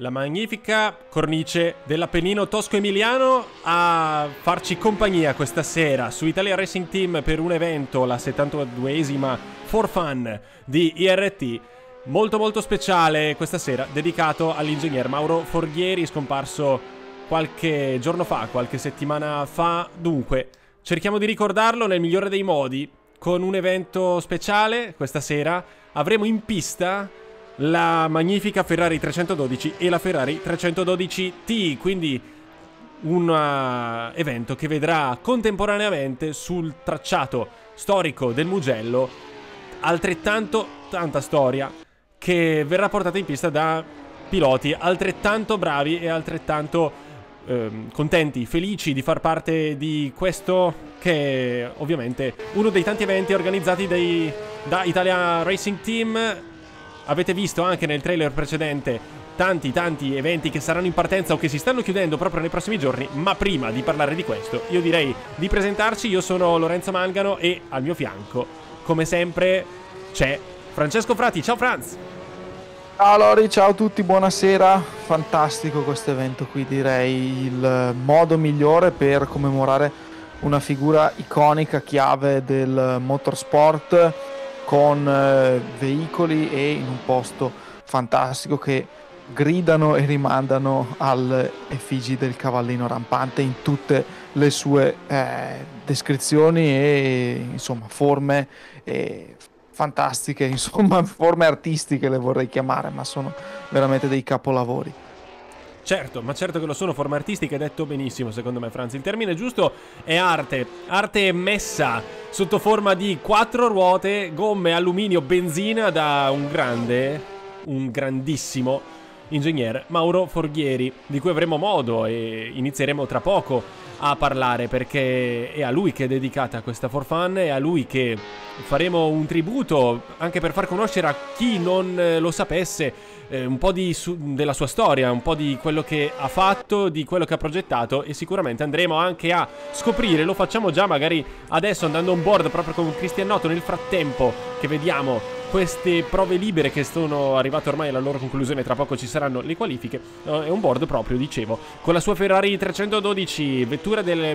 la magnifica cornice dell'Appennino tosco-emiliano a farci compagnia questa sera su Italia Racing Team per un evento, la 72esima For Fun di IRT, molto speciale questa sera, dedicato all'ingegner Mauro Forghieri, scomparso qualche giorno fa, qualche settimana fa. Dunque, cerchiamo di ricordarlo nel migliore dei modi con un evento speciale. Questa sera avremo in pista la magnifica Ferrari 312 e la Ferrari 312T, quindi un evento che vedrà contemporaneamente sul tracciato storico del Mugello tanta storia che verrà portata in pista da piloti altrettanto bravi e altrettanto contenti, felici di far parte di questo che è ovviamente uno dei tanti eventi organizzati da Italia Racing Team. Avete visto anche nel trailer precedente tanti eventi che saranno in partenza o che si stanno chiudendo proprio nei prossimi giorni, ma prima di parlare di questo io direi di presentarci. Io sono Lorenzo Mangano e al mio fianco, come sempre, c'è Francesco Frati. Ciao Franz! Ciao Lori, ciao a tutti, buonasera. Fantastico questo evento qui, direi il modo migliore per commemorare una figura iconica, chiave del motorsport, con veicoli e in un posto fantastico che gridano e rimandano all'effigie del cavallino rampante in tutte le sue descrizioni e insomma forme fantastiche, insomma forme artistiche le vorrei chiamare, ma sono veramente dei capolavori. Certo, ma certo che lo sono, forme artistiche, detto benissimo secondo me Franz. Il termine giusto è arte messa sotto forma di 4 ruote, gomme, alluminio, benzina da un grandissimo ingegner Mauro Forghieri, di cui avremo modo e inizieremo tra poco a parlare, perché è a lui che è dedicata questa For Fun, è a lui che faremo un tributo anche per far conoscere a chi non lo sapesse un po' della sua storia, un po' di quello che ha fatto, di quello che ha progettato, e sicuramente andremo anche a scoprire, lo facciamo già magari adesso andando on board proprio con Christian Noto, nel frattempo che vediamo queste prove libere che sono arrivate ormai alla loro conclusione, tra poco ci saranno le qualifiche. È un board proprio, dicevo, con la sua Ferrari 312, vettura del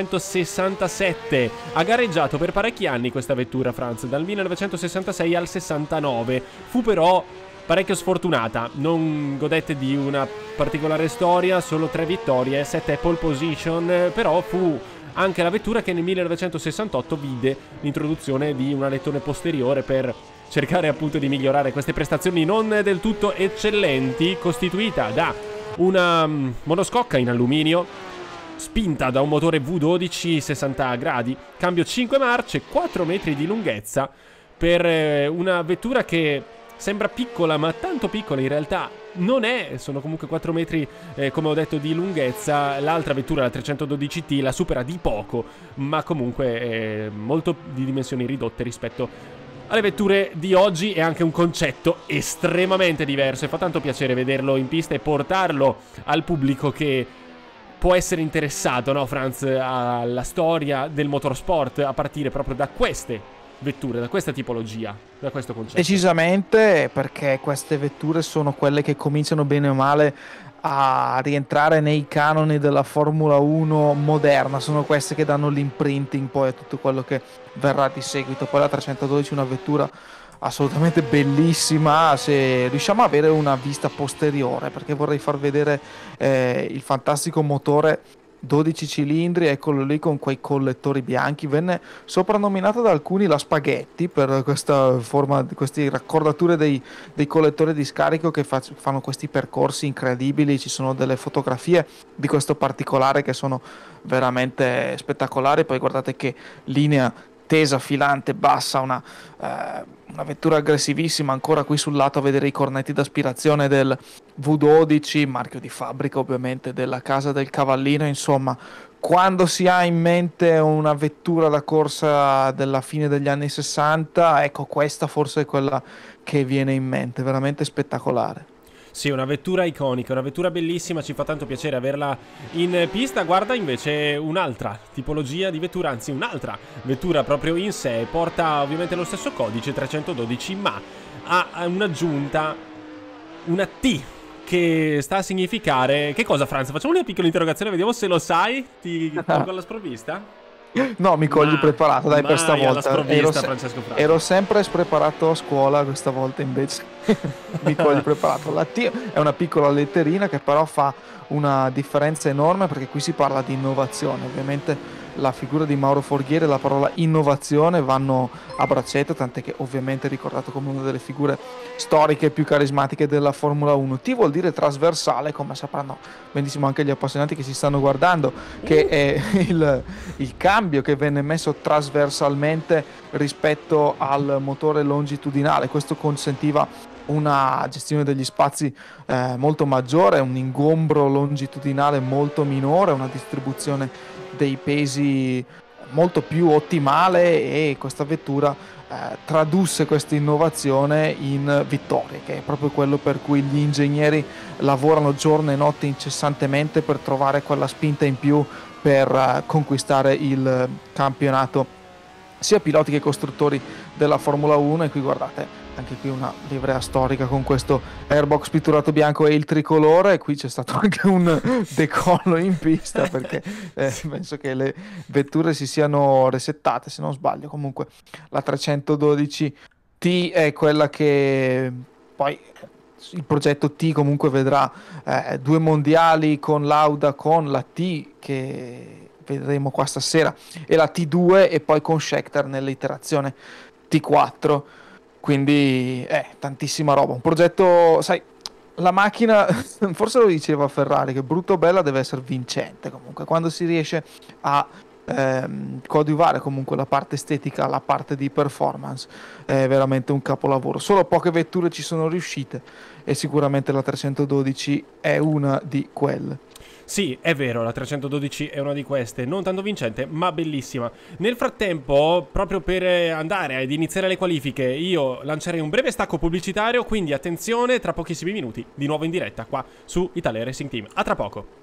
1967. Ha gareggiato per parecchi anni questa vettura, Franz, dal 1966 al 69. Fu però parecchio sfortunata, non godette di una particolare storia, solo 3 vittorie, 7 pole position, però fu anche la vettura che nel 1968 vide l'introduzione di un alettone posteriore per cercare appunto di migliorare queste prestazioni non del tutto eccellenti, costituita da una monoscocca in alluminio spinta da un motore V12 60 gradi, cambio 5 marce, 4 metri di lunghezza per una vettura che sembra piccola, ma tanto piccola in realtà non è. Sono comunque 4 metri, come ho detto, di lunghezza. L'altra vettura, la 312T, la supera di poco, ma comunque molto di dimensioni ridotte rispetto alle vetture di oggi. È anche un concetto estremamente diverso e fa tanto piacere vederlo in pista e portarlo al pubblico che può essere interessato, no Franz, alla storia del motorsport a partire proprio da queste vetture, da questa tipologia, da questo concetto. Decisamente, perché queste vetture sono quelle che cominciano bene o male a rientrare nei canoni della Formula 1 moderna, sono queste che danno l'imprinting poi a tutto quello che verrà di seguito. Poi la 312 è una vettura assolutamente bellissima, se riusciamo a avere una vista posteriore, perché vorrei far vedere il fantastico motore 12 cilindri, eccolo lì con quei collettori bianchi. Venne soprannominato da alcuni la spaghetti per questa forma, queste raccordature dei collettori di scarico che fanno questi percorsi incredibili. Ci sono delle fotografie di questo particolare che sono veramente spettacolari. Poi guardate che linea tesa, filante, bassa, una vettura aggressivissima. Ancora qui sul lato a vedere i cornetti d'aspirazione del V12, marchio di fabbrica ovviamente della casa del cavallino. Insomma, quando si ha in mente una vettura da corsa della fine degli anni 60, ecco, questa forse è quella che viene in mente, veramente spettacolare. Sì, una vettura iconica, una vettura bellissima, ci fa tanto piacere averla in pista. Guarda invece un'altra tipologia di vettura, anzi un'altra vettura proprio in sé, porta ovviamente lo stesso codice 312, ma ha un'aggiunta, una T che sta a significare... Che cosa, Franz? Facciamo una piccola interrogazione, vediamo se lo sai. Ti colgo alla sprovvista? No, mi cogli preparato, dai, per stavolta. Ero sempre spreparato a scuola, questa volta invece mi cogli preparato. La T è una piccola letterina che però fa una differenza enorme, perché qui si parla di innovazione. Ovviamente la figura di Mauro Forghieri e la parola innovazione vanno a braccetto, tant'è che ovviamente è ricordato come una delle figure storiche più carismatiche della Formula 1. T vuol dire trasversale, come sapranno benissimo anche gli appassionati che si stanno guardando, che è il cambio che venne messo trasversalmente rispetto al motore longitudinale. Questo consentiva una gestione degli spazi molto maggiore, un ingombro longitudinale molto minore, una distribuzione dei pesi molto più ottimale, e questa vettura tradusse questa innovazione in vittorie, che è proprio quello per cui gli ingegneri lavorano giorno e notte incessantemente per trovare quella spinta in più per conquistare il campionato, sia piloti che costruttori della Formula 1. E qui guardate, anche qui una livrea storica con questo airbox pitturato bianco e il tricolore, e qui c'è stato anche un decollo in pista, perché penso che le vetture si siano resettate, se non sbaglio. Comunque la 312 T è quella che poi... Il progetto T comunque vedrà 2 mondiali con Lauda, con la T che vedremo qua stasera, e la T2, e poi con Scheckter nell'iterazione T4. Quindi tantissima roba, un progetto, sai, la macchina forse lo diceva Ferrari, che brutto o bella deve essere vincente. Comunque quando si riesce a coadiuvare comunque la parte estetica, la parte di performance, è veramente un capolavoro. Solo poche vetture ci sono riuscite, e sicuramente la 312 è una di quelle. Sì, è vero, la 312 è una di queste, non tanto vincente, ma bellissima. Nel frattempo, proprio per andare ad iniziare le qualifiche, io lancerei un breve stacco pubblicitario, quindi attenzione, tra pochissimi minuti, di nuovo in diretta qua su Italia Racing Team. A tra poco.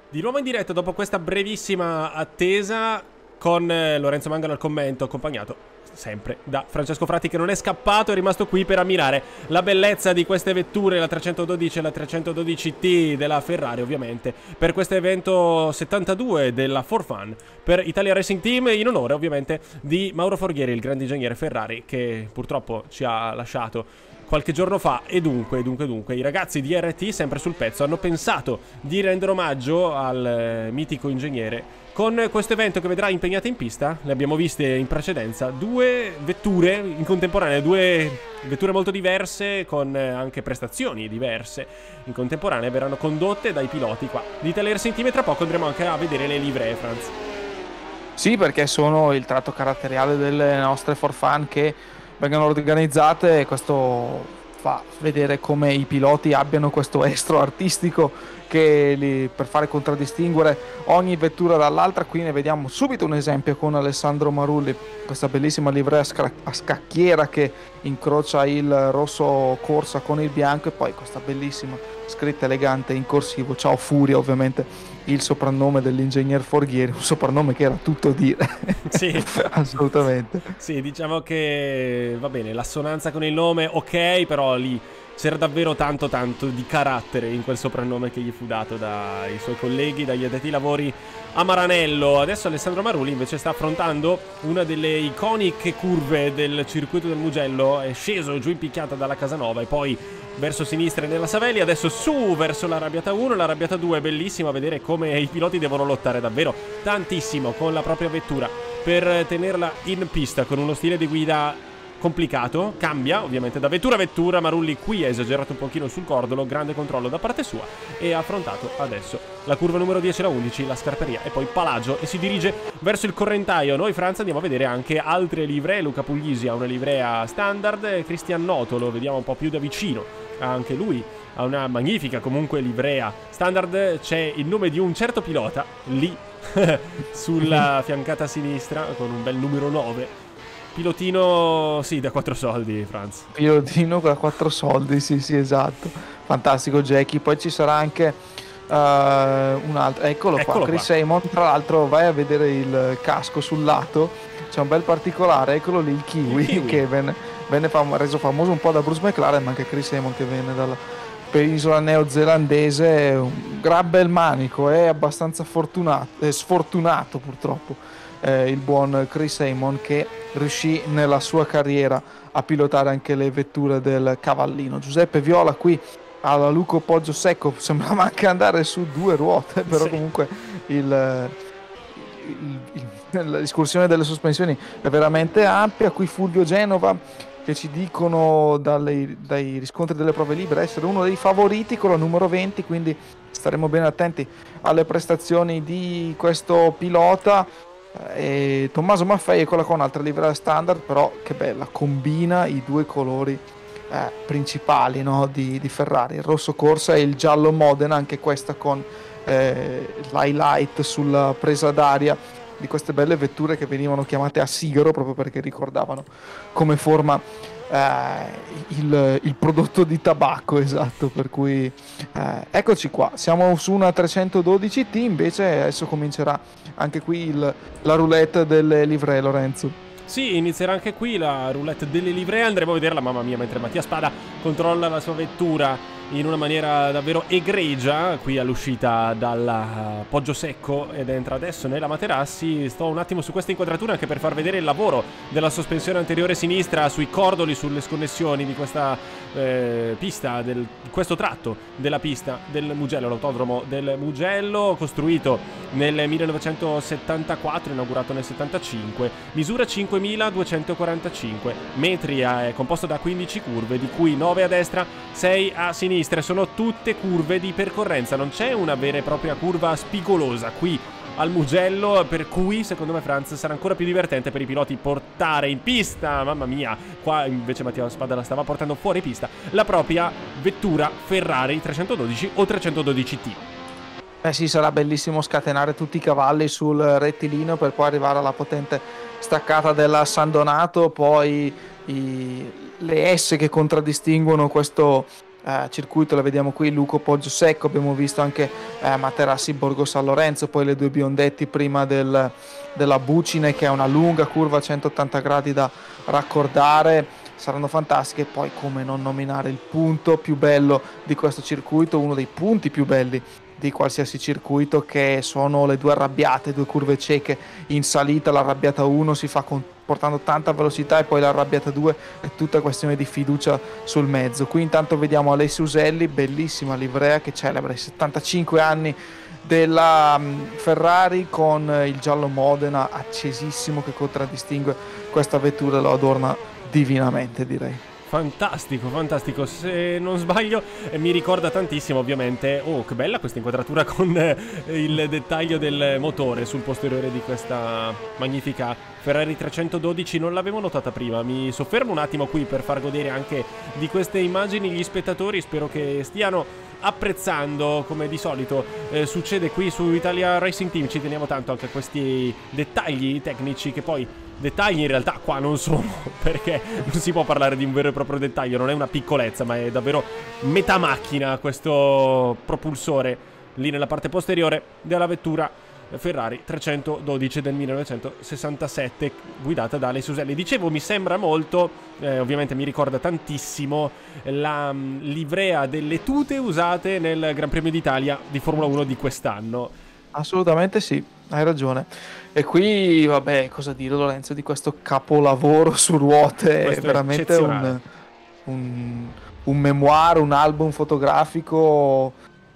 Di nuovo in diretta dopo questa brevissima attesa con Lorenzo Mangano al commento, accompagnato sempre da Francesco Fratti, che non è scappato, è rimasto qui per ammirare la bellezza di queste vetture, la 312 e la 312T della Ferrari, ovviamente, per questo evento 72 della For Fun per Italia Racing Team, in onore ovviamente di Mauro Forghieri, il grande ingegnere Ferrari, che purtroppo ci ha lasciato qualche giorno fa. E dunque i ragazzi di RT, sempre sul pezzo, hanno pensato di rendere omaggio al mitico ingegnere con questo evento che vedrà impegnate in pista. Le abbiamo viste in precedenza, due vetture in contemporanea, due vetture molto diverse con anche prestazioni diverse in contemporanea, verranno condotte dai piloti qua di Italia Racing Team, e tra poco andremo anche a vedere le livree, Franz. Sì, perché sono il tratto caratteriale delle nostre For Fun che vengono organizzate, e questo fa vedere come i piloti abbiano questo estro artistico che per fare contraddistinguere ogni vettura dall'altra. Qui ne vediamo subito un esempio con Alessandro Marulli, questa bellissima livrea a scacchiera che incrocia il rosso Corsa con il bianco, e poi questa bellissima scritta elegante in corsivo "Ciao Furia", ovviamente il soprannome dell'ingegner Forghieri, un soprannome che era tutto dire. Sì. Assolutamente. Sì, diciamo che va bene, l'assonanza con il nome, ok, però lì c'era davvero tanto di carattere in quel soprannome che gli fu dato dai suoi colleghi, dagli addetti ai lavori a Maranello. Adesso Alessandro Marulli invece sta affrontando una delle iconiche curve del circuito del Mugello, è sceso giù in picchiata dalla Casanova e poi verso sinistra nella Savelli, adesso su verso l'Arrabbiata 1, l'Arrabbiata 2. È bellissimo vedere come i piloti devono lottare davvero tantissimo con la propria vettura per tenerla in pista, con uno stile di guida complicato, cambia ovviamente da vettura a vettura. Marulli qui ha esagerato un pochino sul cordolo, grande controllo da parte sua, e ha affrontato adesso la curva numero 10 e la 11, la Scarperia e poi Palagio, e si dirige verso il correntaio. Noi, Franza, andiamo a vedere anche altre livree. Luca Puglisi ha una livrea standard, Cristian Noto lo vediamo un po' più da vicino, anche lui ha una magnifica comunque livrea standard. C'è il nome di un certo pilota lì sulla fiancata sinistra con un bel numero 9. Pilotino, sì, da 4 soldi, Franz. Pilotino da 4 soldi, sì, esatto. Fantastico Jackie. Poi ci sarà anche un altro, eccolo qua, Chris Amon. Tra l'altro vai a vedere il casco sul lato, c'è un bel particolare, eccolo lì, il kiwi. Che venne reso famoso un po' da Bruce McLaren, ma anche Chris Amon, che venne dalla penisola neozelandese. Un gran bel manico, è abbastanza sfortunato purtroppo il buon Chris Amon, che riuscì nella sua carriera a pilotare anche le vetture del Cavallino. Giuseppe Viola qui alla Luco Poggio Secco, sembrava anche andare su 2 ruote, però sì. Comunque la discussione delle sospensioni è veramente ampia. Qui Fulvio Genova, che ci dicono dai riscontri delle prove libere essere uno dei favoriti con la numero 20, quindi staremo bene attenti alle prestazioni di questo pilota. E Tommaso Maffei, eccola con un'altra livrea standard, però che bella, combina i 2 colori principali, no, di Ferrari, il rosso Corsa e il giallo Modena, anche questa con l'highlight sulla presa d'aria di queste belle vetture che venivano chiamate a sigaro proprio perché ricordavano come forma il prodotto di tabacco, esatto. Per cui eccoci qua, siamo su una 312T, invece adesso comincerà anche qui la roulette delle livree, Lorenzo. Sì, inizierà anche qui la roulette delle livree, andremo a vederla, mamma mia, mentre Mattia Spada controlla la sua vettura in una maniera davvero egregia qui all'uscita dal Poggio Secco ed entra adesso nella Materassi. Sto un attimo su questa inquadratura anche per far vedere il lavoro della sospensione anteriore sinistra sui cordoli, sulle sconnessioni di questa pista, di questo tratto della pista del Mugello, l'autodromo del Mugello, costruito nel 1974, inaugurato nel 75, misura 5245 metri, è composto da 15 curve, di cui 9 a destra, 6 a sinistra. Sono tutte curve di percorrenza, non c'è una vera e propria curva spigolosa qui al Mugello, per cui secondo me, Franz, sarà ancora più divertente per i piloti portare in pista, mamma mia, qua invece Mattia Spada la stava portando fuori pista, la propria vettura Ferrari 312 o 312T. Sì, sarà bellissimo scatenare tutti i cavalli sul rettilineo per poi arrivare alla potente staccata della San Donato, poi le S che contraddistinguono questo circuito, la vediamo qui, Luco Poggio-Secco, abbiamo visto anche Materassi Borgo San Lorenzo, poi le due biondetti prima della Bucine, che è una lunga curva a 180 gradi da raccordare, saranno fantastiche. Poi come non nominare il punto più bello di questo circuito, uno dei punti più belli di qualsiasi circuito, che sono le due arrabbiate, due curve cieche in salita. L'arrabbiata 1 si fa portando tanta velocità, e poi l'arrabbiata 2 è tutta questione di fiducia sul mezzo. Qui intanto vediamo Alessio Uselli, bellissima livrea che celebra i 75 anni della Ferrari, con il giallo Modena accesissimo che contraddistingue questa vettura e lo adorna divinamente, direi. Fantastico, fantastico. Se non sbaglio, mi ricorda tantissimo, ovviamente. Oh, che bella questa inquadratura con il dettaglio del motore sul posteriore di questa magnifica Ferrari 312. Non l'avevo notata prima. Mi soffermo un attimo qui per far godere anche di queste immagini gli spettatori. Spero che stiano apprezzando, come di solito succede qui su Italia Racing Team. Ci teniamo tanto anche a questi dettagli tecnici, che poi dettagli in realtà qua non sono, perché non si può parlare di un vero e proprio dettaglio, non è una piccolezza, ma è davvero metà macchina questo propulsore lì nella parte posteriore della vettura Ferrari 312 del 1967, guidata da Alessio Uselli. Dicevo, mi sembra molto, ovviamente mi ricorda tantissimo la livrea delle tute usate nel Gran Premio d'Italia di Formula 1 di quest'anno. Assolutamente sì, hai ragione. E qui, vabbè, cosa dire, Lorenzo, di questo capolavoro su ruote? È veramente un memoir, un album fotografico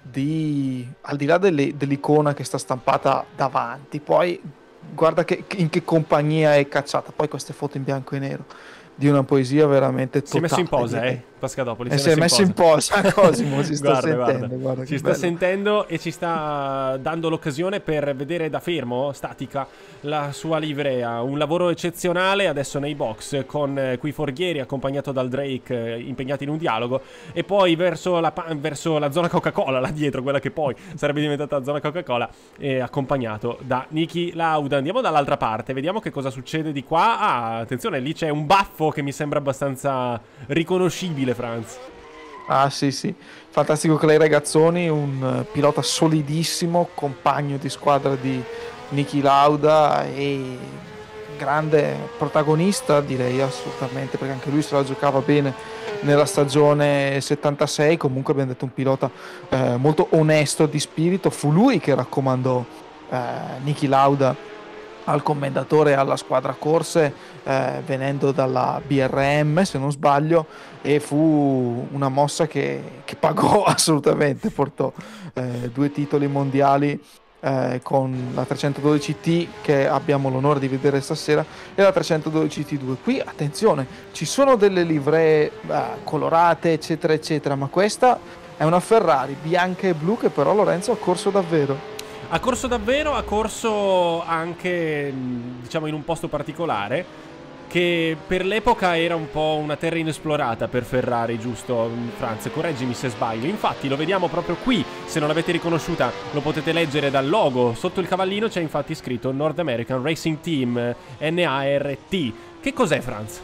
al di là dell'icona che sta stampata davanti. Poi guarda in che compagnia è cacciata. Poi queste foto in bianco e nero di una poesia veramente totale. Si è messo in posa, Pascadopoli. Si è messo in posa. Cosimo si sta sentendo. Guarda ci sta sentendo e ci sta dando l'occasione per vedere da fermo, statica, la sua livrea. Un lavoro eccezionale adesso nei box, con qui Forghieri accompagnato dal Drake, impegnati in un dialogo, e poi verso la zona Coca-Cola là dietro, quella che poi sarebbe diventata la zona Coca-Cola, accompagnato da Niki Lauda. Andiamo dall'altra parte, vediamo che cosa succede di qua. Attenzione, lì c'è un baffo che mi sembra abbastanza riconoscibile, Franz. Ah sì, fantastico Clay Regazzoni, un pilota solidissimo, compagno di squadra di Niki Lauda e grande protagonista, direi, assolutamente, perché anche lui se la giocava bene nella stagione 76. Comunque abbiamo detto un pilota molto onesto di spirito. Fu lui che raccomandò Niki Lauda al commendatore e alla squadra corse, venendo dalla BRM se non sbaglio, e fu una mossa che pagò assolutamente. Portò 2 titoli mondiali con la 312T che abbiamo l'onore di vedere stasera e la 312T2. Qui attenzione, ci sono delle livree colorate eccetera eccetera, ma questa è una Ferrari bianca e blu che però Lorenzo ha corso davvero. Ha corso anche, diciamo, in un posto particolare, che per l'epoca era un po' una terra inesplorata per Ferrari, giusto, Franz? Correggimi se sbaglio. Infatti lo vediamo proprio qui, se non l'avete riconosciuta lo potete leggere dal logo. Sotto il cavallino c'è infatti scritto North American Racing Team, NART. Che cos'è, Franz?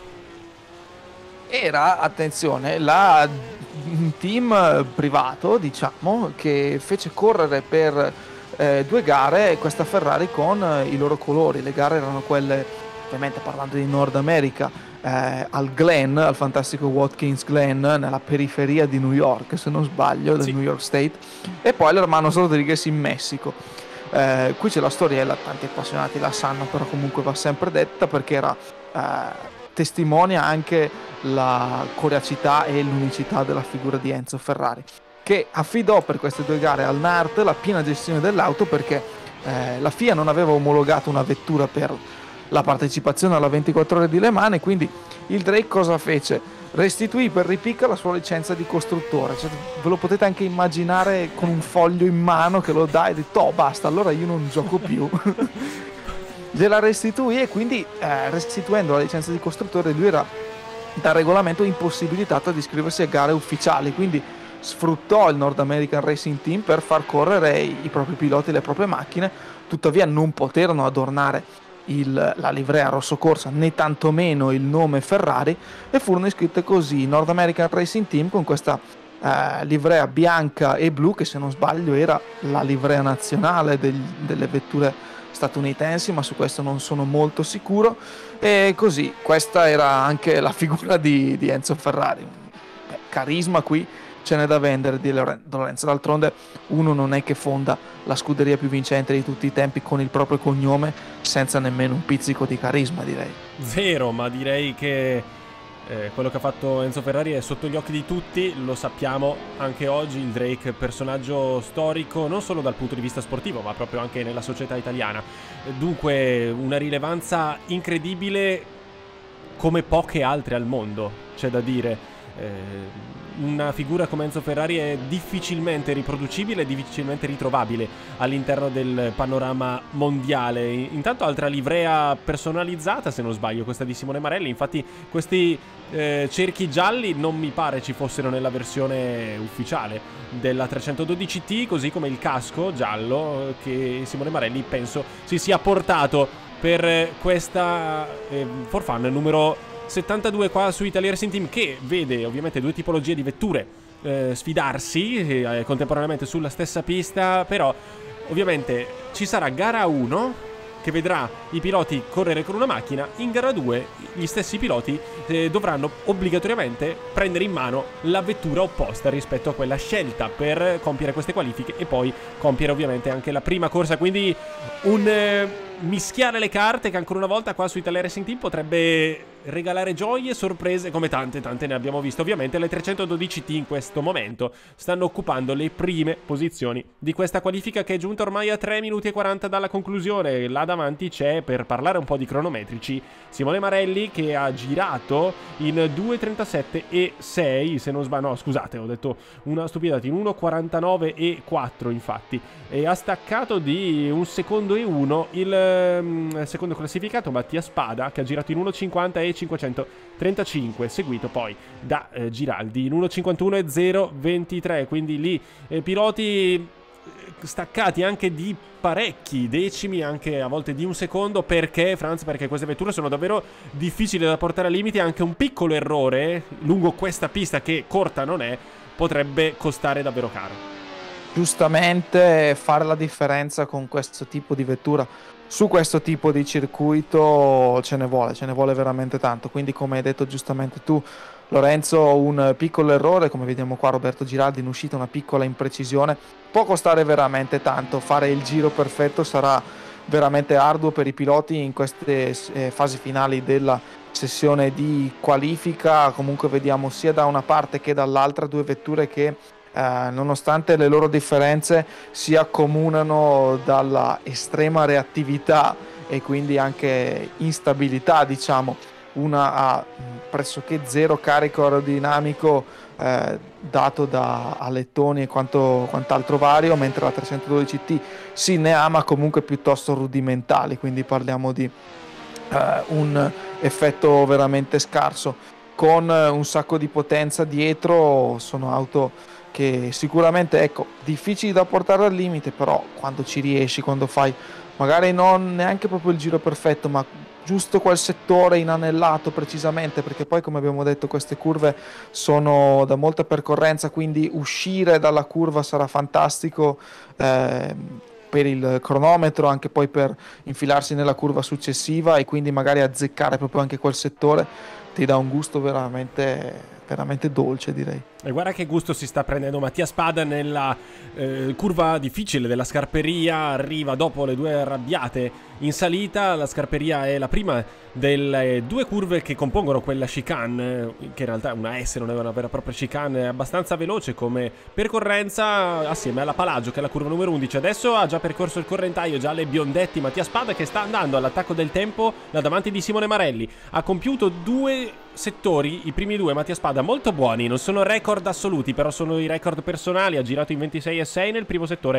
Era, attenzione, un team privato, diciamo, che fece correre per 2 gare questa Ferrari con i loro colori. Le gare erano quelle, ovviamente parlando di Nord America, al Glen, al fantastico Watkins Glen, nella periferia di New York se non sbaglio, del New York State, e poi l'Hermanos Rodriguez in Messico. Qui c'è la storiella, tanti appassionati la sanno, però comunque va sempre detta perché era testimonia anche la coriacità e l'unicità della figura di Enzo Ferrari, che affidò per queste 2 gare al NART la piena gestione dell'auto, perché la FIA non aveva omologato una vettura per la partecipazione alla 24 ore di Le Mans, e quindi il Drake cosa fece? Restituì per ripicca la sua licenza di costruttore. Cioè, ve lo potete anche immaginare con un foglio in mano che lo dà e detto: oh basta, allora io non gioco più. Gliela restituì, e quindi restituendo la licenza di costruttore lui era da regolamento impossibilitato ad iscriversi a gare ufficiali, quindi sfruttò il North American Racing Team per far correre i propri piloti e le proprie macchine. Tuttavia non poterono adornare la livrea rosso corsa né tantomeno il nome Ferrari, e furono iscritte così North American Racing Team con questa livrea bianca e blu, che se non sbaglio era la livrea nazionale delle vetture statunitensi, ma su questo non sono molto sicuro. E così, questa era anche la figura di Enzo Ferrari. Carisma qui ce n'è da vendere di Lorenzo. D'altronde uno non è che fonda la scuderia più vincente di tutti i tempi con il proprio cognome senza nemmeno un pizzico di carisma, direi. Vero, ma direi che quello che ha fatto Enzo Ferrari è sotto gli occhi di tutti, lo sappiamo anche oggi. Il Drake, personaggio storico non solo dal punto di vista sportivo ma proprio anche nella società italiana, dunque una rilevanza incredibile come poche altre al mondo, c'è da dire. Una figura come Enzo Ferrari è difficilmente riproducibile, difficilmente ritrovabile all'interno del panorama mondiale. Intanto altra livrea personalizzata, se non sbaglio, questa di Simone Marelli. Infatti questi cerchi gialli non mi pare ci fossero nella versione ufficiale della 312T, così come il casco giallo che Simone Marelli penso si sia portato per questa For Fun numero 72 qua su Italia Racing Team, che vede ovviamente due tipologie di vetture sfidarsi contemporaneamente sulla stessa pista. Però ovviamente ci sarà gara 1 che vedrà i piloti correre con una macchina, in gara 2 gli stessi piloti dovranno obbligatoriamente prendere in mano la vettura opposta rispetto a quella scelta per compiere queste qualifiche e poi compiere ovviamente anche la prima corsa. Quindi un mischiare le carte che ancora una volta qua su Italia Racing Team potrebbe regalare gioie e sorprese come tante ne abbiamo visto. Ovviamente le 312T in questo momento stanno occupando le prime posizioni di questa qualifica, che è giunta ormai a 3 minuti e 40 dalla conclusione. Là davanti c'è, per parlare un po' di cronometrici, Simone Marelli, che ha girato in 2:37 e 6, se non sbaglio, no scusate, ho detto una stupidata, in 1:49 e 4 infatti, e ha staccato di 1 secondo e 1 il secondo classificato Mattia Spada, che ha girato in 1:50 e 535, seguito poi da Giraldi in 1:51 e 0:23. Quindi lì piloti staccati anche di parecchi decimi, anche a volte di un secondo. Perché, Franz? Perché queste vetture sono davvero difficili da portare al limite. Anche un piccolo errore lungo questa pista, che corta non è, potrebbe costare davvero caro. Giustamente fare la differenza con questo tipo di vettura su questo tipo di circuito ce ne vuole veramente tanto. Quindi, come hai detto giustamente tu, Lorenzo, un piccolo errore, come vediamo qua Roberto Giraldi in uscita, una piccola imprecisione, può costare veramente tanto. Fare il giro perfetto sarà veramente arduo per i piloti in queste fasi finali della sessione di qualifica. Comunque vediamo sia da una parte che dall'altra due vetture che nonostante le loro differenze si accomunano dalla estrema reattività e quindi anche instabilità, diciamo. Una ha pressoché zero carico aerodinamico dato da alettoni e quant'altro vario, mentre la 312T sì ne ha, ma comunque piuttosto rudimentali, quindi parliamo di un effetto veramente scarso. Con un sacco di potenza dietro, sono auto che sicuramente, ecco, difficili da portare al limite, però quando ci riesci, quando fai magari non neanche proprio il giro perfetto, ma giusto quel settore inanellato precisamente, perché poi, come abbiamo detto, queste curve sono da molta percorrenza, quindi uscire dalla curva sarà fantastico per il cronometro, anche poi per infilarsi nella curva successiva, e quindi magari azzeccare proprio anche quel settore ti dà un gusto veramente dolce, direi. E guarda che gusto si sta prendendo Mattia Spada nella curva difficile della Scarperia. Arriva dopo le due arrabbiate in salita. La Scarperia è la prima delle due curve che compongono quella chicane, che in realtà è una S, non è una vera e propria chicane, è abbastanza veloce come percorrenza, assieme alla Palagio, che è la curva numero 11. Adesso ha già percorso il correntaio gialle biondetti Mattia Spada, che sta andando all'attacco del tempo da davanti di Simone Marelli. Ha compiuto due settori, i primi due Mattia Spada, molto buoni, non sono record assoluti, però sono i record personali. Ha girato in 26 e 6 nel primo settore,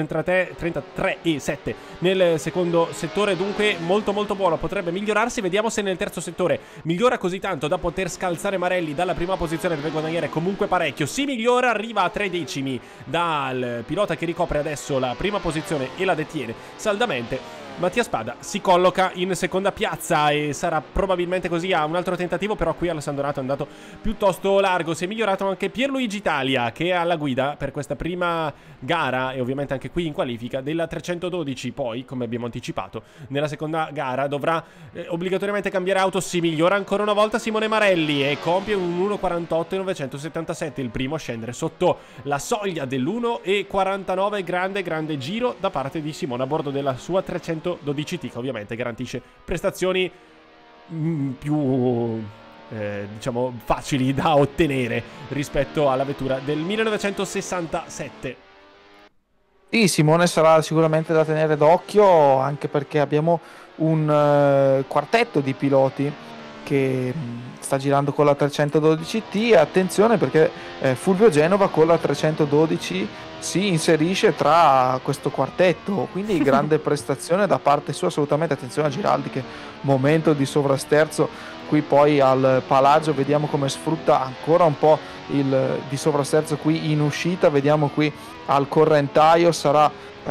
33 e 7 nel secondo settore, dunque molto buono. Potrebbe migliorarsi, vediamo se nel terzo settore migliora così tanto da poter scalzare Marelli dalla prima posizione per guadagnare comunque parecchio. Si migliora, arriva a 3 decimi dal pilota che ricopre adesso la prima posizione e la detiene saldamente. Mattia Spada si colloca in seconda piazza e sarà probabilmente così a un altro tentativo, però qui Alessandro Nato è andato piuttosto largo. Si è migliorato anche Pierluigi Italia, che è alla guida per questa prima gara e ovviamente anche qui in qualifica della 312. Poi, come abbiamo anticipato, nella seconda gara dovrà obbligatoriamente cambiare auto. Si migliora ancora una volta Simone Marelli e compie un 1.48.977, il primo a scendere sotto la soglia dell'1.49. Grande giro da parte di Simone a bordo della sua 312T, che ovviamente garantisce prestazioni più diciamo facili da ottenere rispetto alla vettura del 1967. Sì, Simone sarà sicuramente da tenere d'occhio, anche perché abbiamo un quartetto di piloti che sta girando con la 312T. Attenzione perché Fulvio Genova con la 312 si inserisce tra questo quartetto, quindi grande prestazione da parte sua assolutamente. Attenzione a Giraldi, che momento di sovrasterzo qui poi al Palagio, vediamo come sfrutta ancora un po' il di sovrasterzo qui in uscita, vediamo qui al correntaio, sarà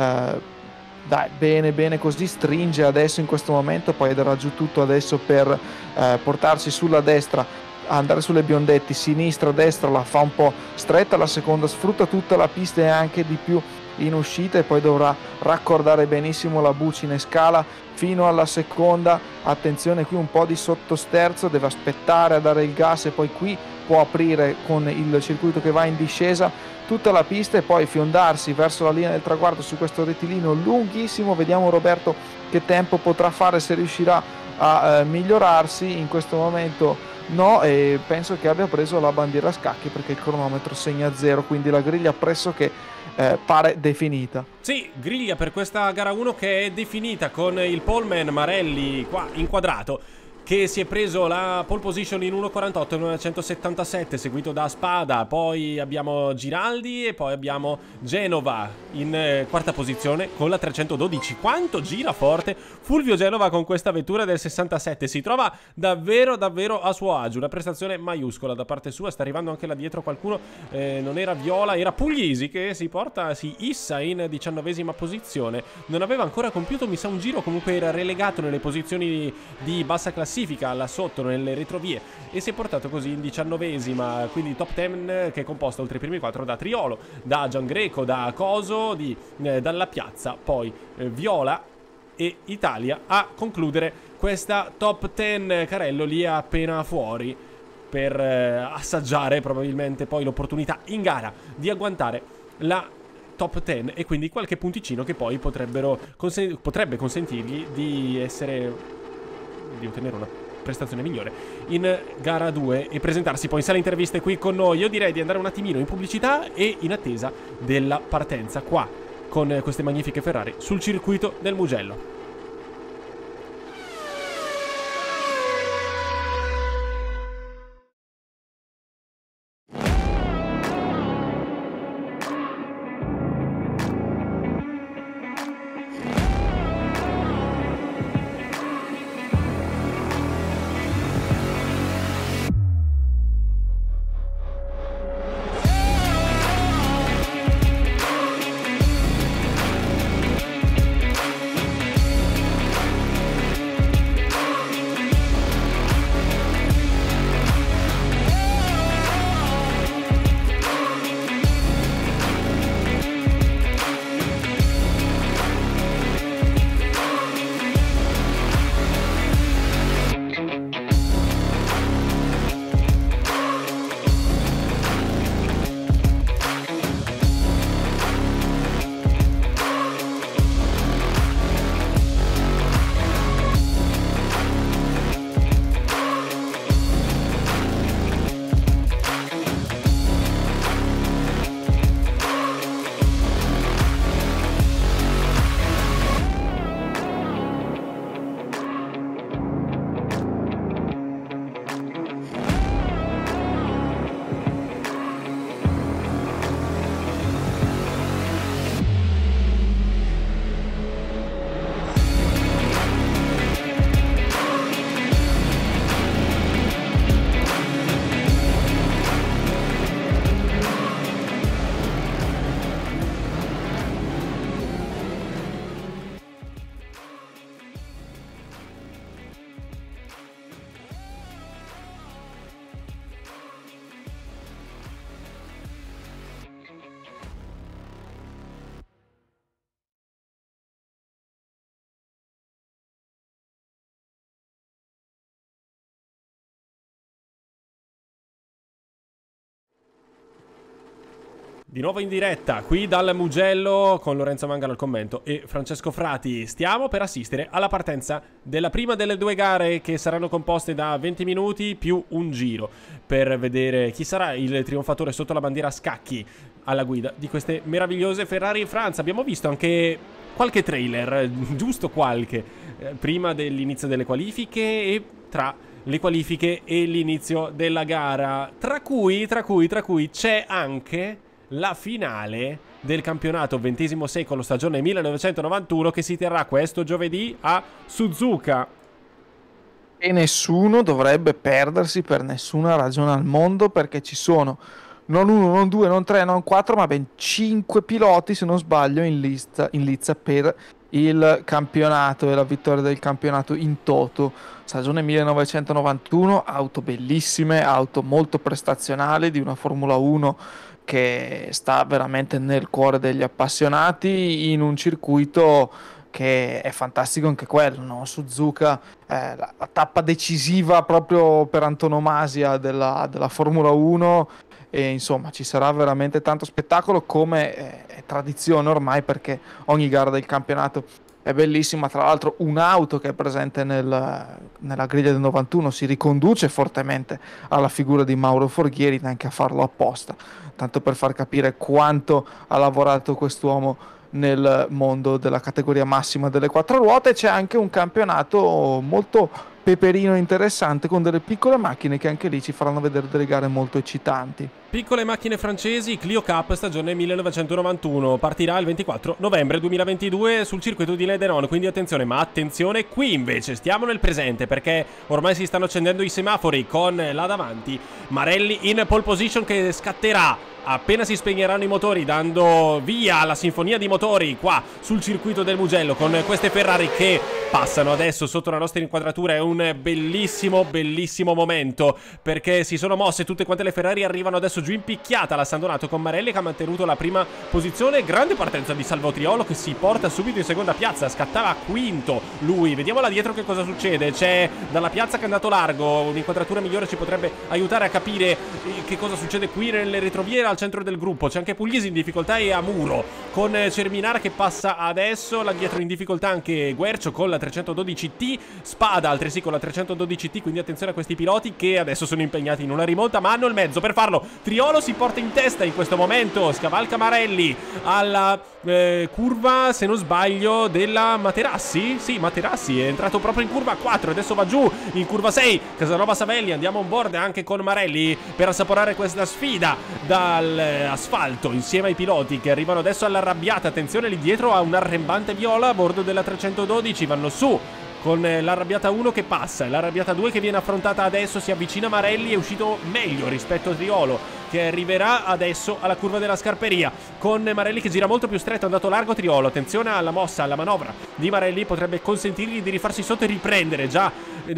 dai, bene così, stringe adesso in questo momento, poi darà giù tutto adesso per portarsi sulla destra, andare sulle biondetti, sinistra, destra, la fa un po' stretta, la seconda sfrutta tutta la pista e anche di più in uscita, e poi dovrà raccordare benissimo la bucina in scala fino alla seconda. Attenzione qui un po' di sottosterzo, deve aspettare a dare il gas e poi qui può aprire con il circuito che va in discesa tutta la pista e poi fiondarsi verso la linea del traguardo su questo rettilineo lunghissimo. Vediamo Roberto che tempo potrà fare, se riuscirà a migliorarsi. In questo momento no, e penso che abbia preso la bandiera a scacchi perché il cronometro segna 0, quindi la griglia pressoché pare definita. Sì, griglia per questa gara 1 che è definita con il poleman Marelli qua inquadrato, che si è preso la pole position in 1.48.977, seguito da Spada, poi abbiamo Giraldi e poi abbiamo Genova in quarta posizione con la 312. Quanto gira forte Fulvio Genova con questa vettura del 67, si trova davvero a suo agio, una prestazione maiuscola da parte sua. Sta arrivando anche là dietro qualcuno, non era Viola, era Puglisi che si issa in 19ª posizione, non aveva ancora compiuto mi sa un giro, comunque era relegato nelle posizioni di bassa classifica là sotto nelle retrovie e si è portato così in 19ª, quindi top 10 che è composta oltre i primi 4 da Triolo, da Giangreco, da Coso, dalla Piazza, poi Viola e Italia a concludere questa top 10. Carello lì è appena fuori per assaggiare probabilmente poi l'opportunità in gara di agguantare la top 10 e quindi qualche punticino che poi potrebbe consentirgli di ottenere una prestazione migliore in gara 2 e presentarsi poi in sala interviste qui con noi. Io direi di andare un attimino in pubblicità e in attesa della partenza qua con queste magnifiche Ferrari sul circuito del Mugello. Di nuovo in diretta qui dal Mugello con Lorenzo Mangano al commento e Francesco Frati. Stiamo per assistere alla partenza della prima delle due gare che saranno composte da 20 minuti più un giro per vedere chi sarà il trionfatore sotto la bandiera a scacchi alla guida di queste meravigliose Ferrari in Francia. Abbiamo visto anche qualche trailer, giusto qualche, prima dell'inizio delle qualifiche e tra le qualifiche e l'inizio della gara, tra cui c'è anche la finale del campionato XX secolo stagione 1991 che si terrà questo giovedì a Suzuka. E nessuno dovrebbe perdersi per nessuna ragione al mondo, perché ci sono non uno, non due, non tre, non quattro, ma ben 5 piloti, se non sbaglio, in lizza per il campionato e la vittoria del campionato in toto. Stagione 1991, auto bellissime, auto molto prestazionali di una Formula 1 che sta veramente nel cuore degli appassionati, in un circuito che è fantastico anche quello, no? Suzuka, la tappa decisiva proprio per antonomasia della Formula 1, e insomma ci sarà veramente tanto spettacolo, come è tradizione ormai, perché ogni gara del campionato è bellissima. Tra l'altro un'auto che è presente nella griglia del 91 si riconduce fortemente alla figura di Mauro Forghieri, neanche a farlo apposta, tanto per far capire quanto ha lavorato quest'uomo nel mondo della categoria massima delle quattro ruote. C'è anche un campionato molto peperino e interessante, con delle piccole macchine che anche lì ci faranno vedere delle gare molto eccitanti. Piccole macchine francesi, Clio Cup stagione 1991, partirà il 24 novembre 2022 sul circuito di Le Denon, quindi attenzione, ma attenzione, qui invece stiamo nel presente, perché ormai si stanno accendendo i semafori con là davanti Marelli in pole position, che scatterà appena si spegneranno i motori, dando via alla sinfonia di motori qua sul circuito del Mugello, con queste Ferrari che passano adesso sotto la nostra inquadratura. È un bellissimo momento, perché si sono mosse tutte quante le Ferrari, arrivano adesso giù in picchiata la San Donato con Marelli che ha mantenuto la prima posizione. Grande partenza di Salvo Triolo, che si porta subito in seconda piazza, scattava quinto lui. Vediamo là dietro che cosa succede. C'è Dalla Piazza che è andato largo, un'inquadratura migliore ci potrebbe aiutare a capire che cosa succede qui nelle retroviere al centro del gruppo. C'è anche Puglisi in difficoltà e Amuro, con Cerminara che passa adesso, là dietro in difficoltà anche Guercio con la 312T, Spada altresì con la 312T, quindi attenzione a questi piloti che adesso sono impegnati in una rimonta, ma hanno il mezzo per farlo. Triolo si porta in testa in questo momento, scavalca Marelli alla curva, se non sbaglio, della Materassi. Sì, Materassi è entrato proprio in curva 4, adesso va giù in curva 6 Casanova Savelli. Andiamo on board anche con Marelli per assaporare questa sfida dall'asfalto insieme ai piloti che arrivano adesso all'arrabbiata. Attenzione, lì dietro a un arrembante viola a bordo della 312, vanno su con l'arrabbiata 1 che passa, l'arrabbiata 2 che viene affrontata adesso, si avvicina Marelli, è uscito meglio rispetto a Triolo che arriverà adesso alla curva della Scarperia, con Marelli che gira molto più stretto, è andato largo Triolo. Attenzione alla mossa, alla manovra di Marelli, potrebbe consentirgli di rifarsi sotto e riprendere già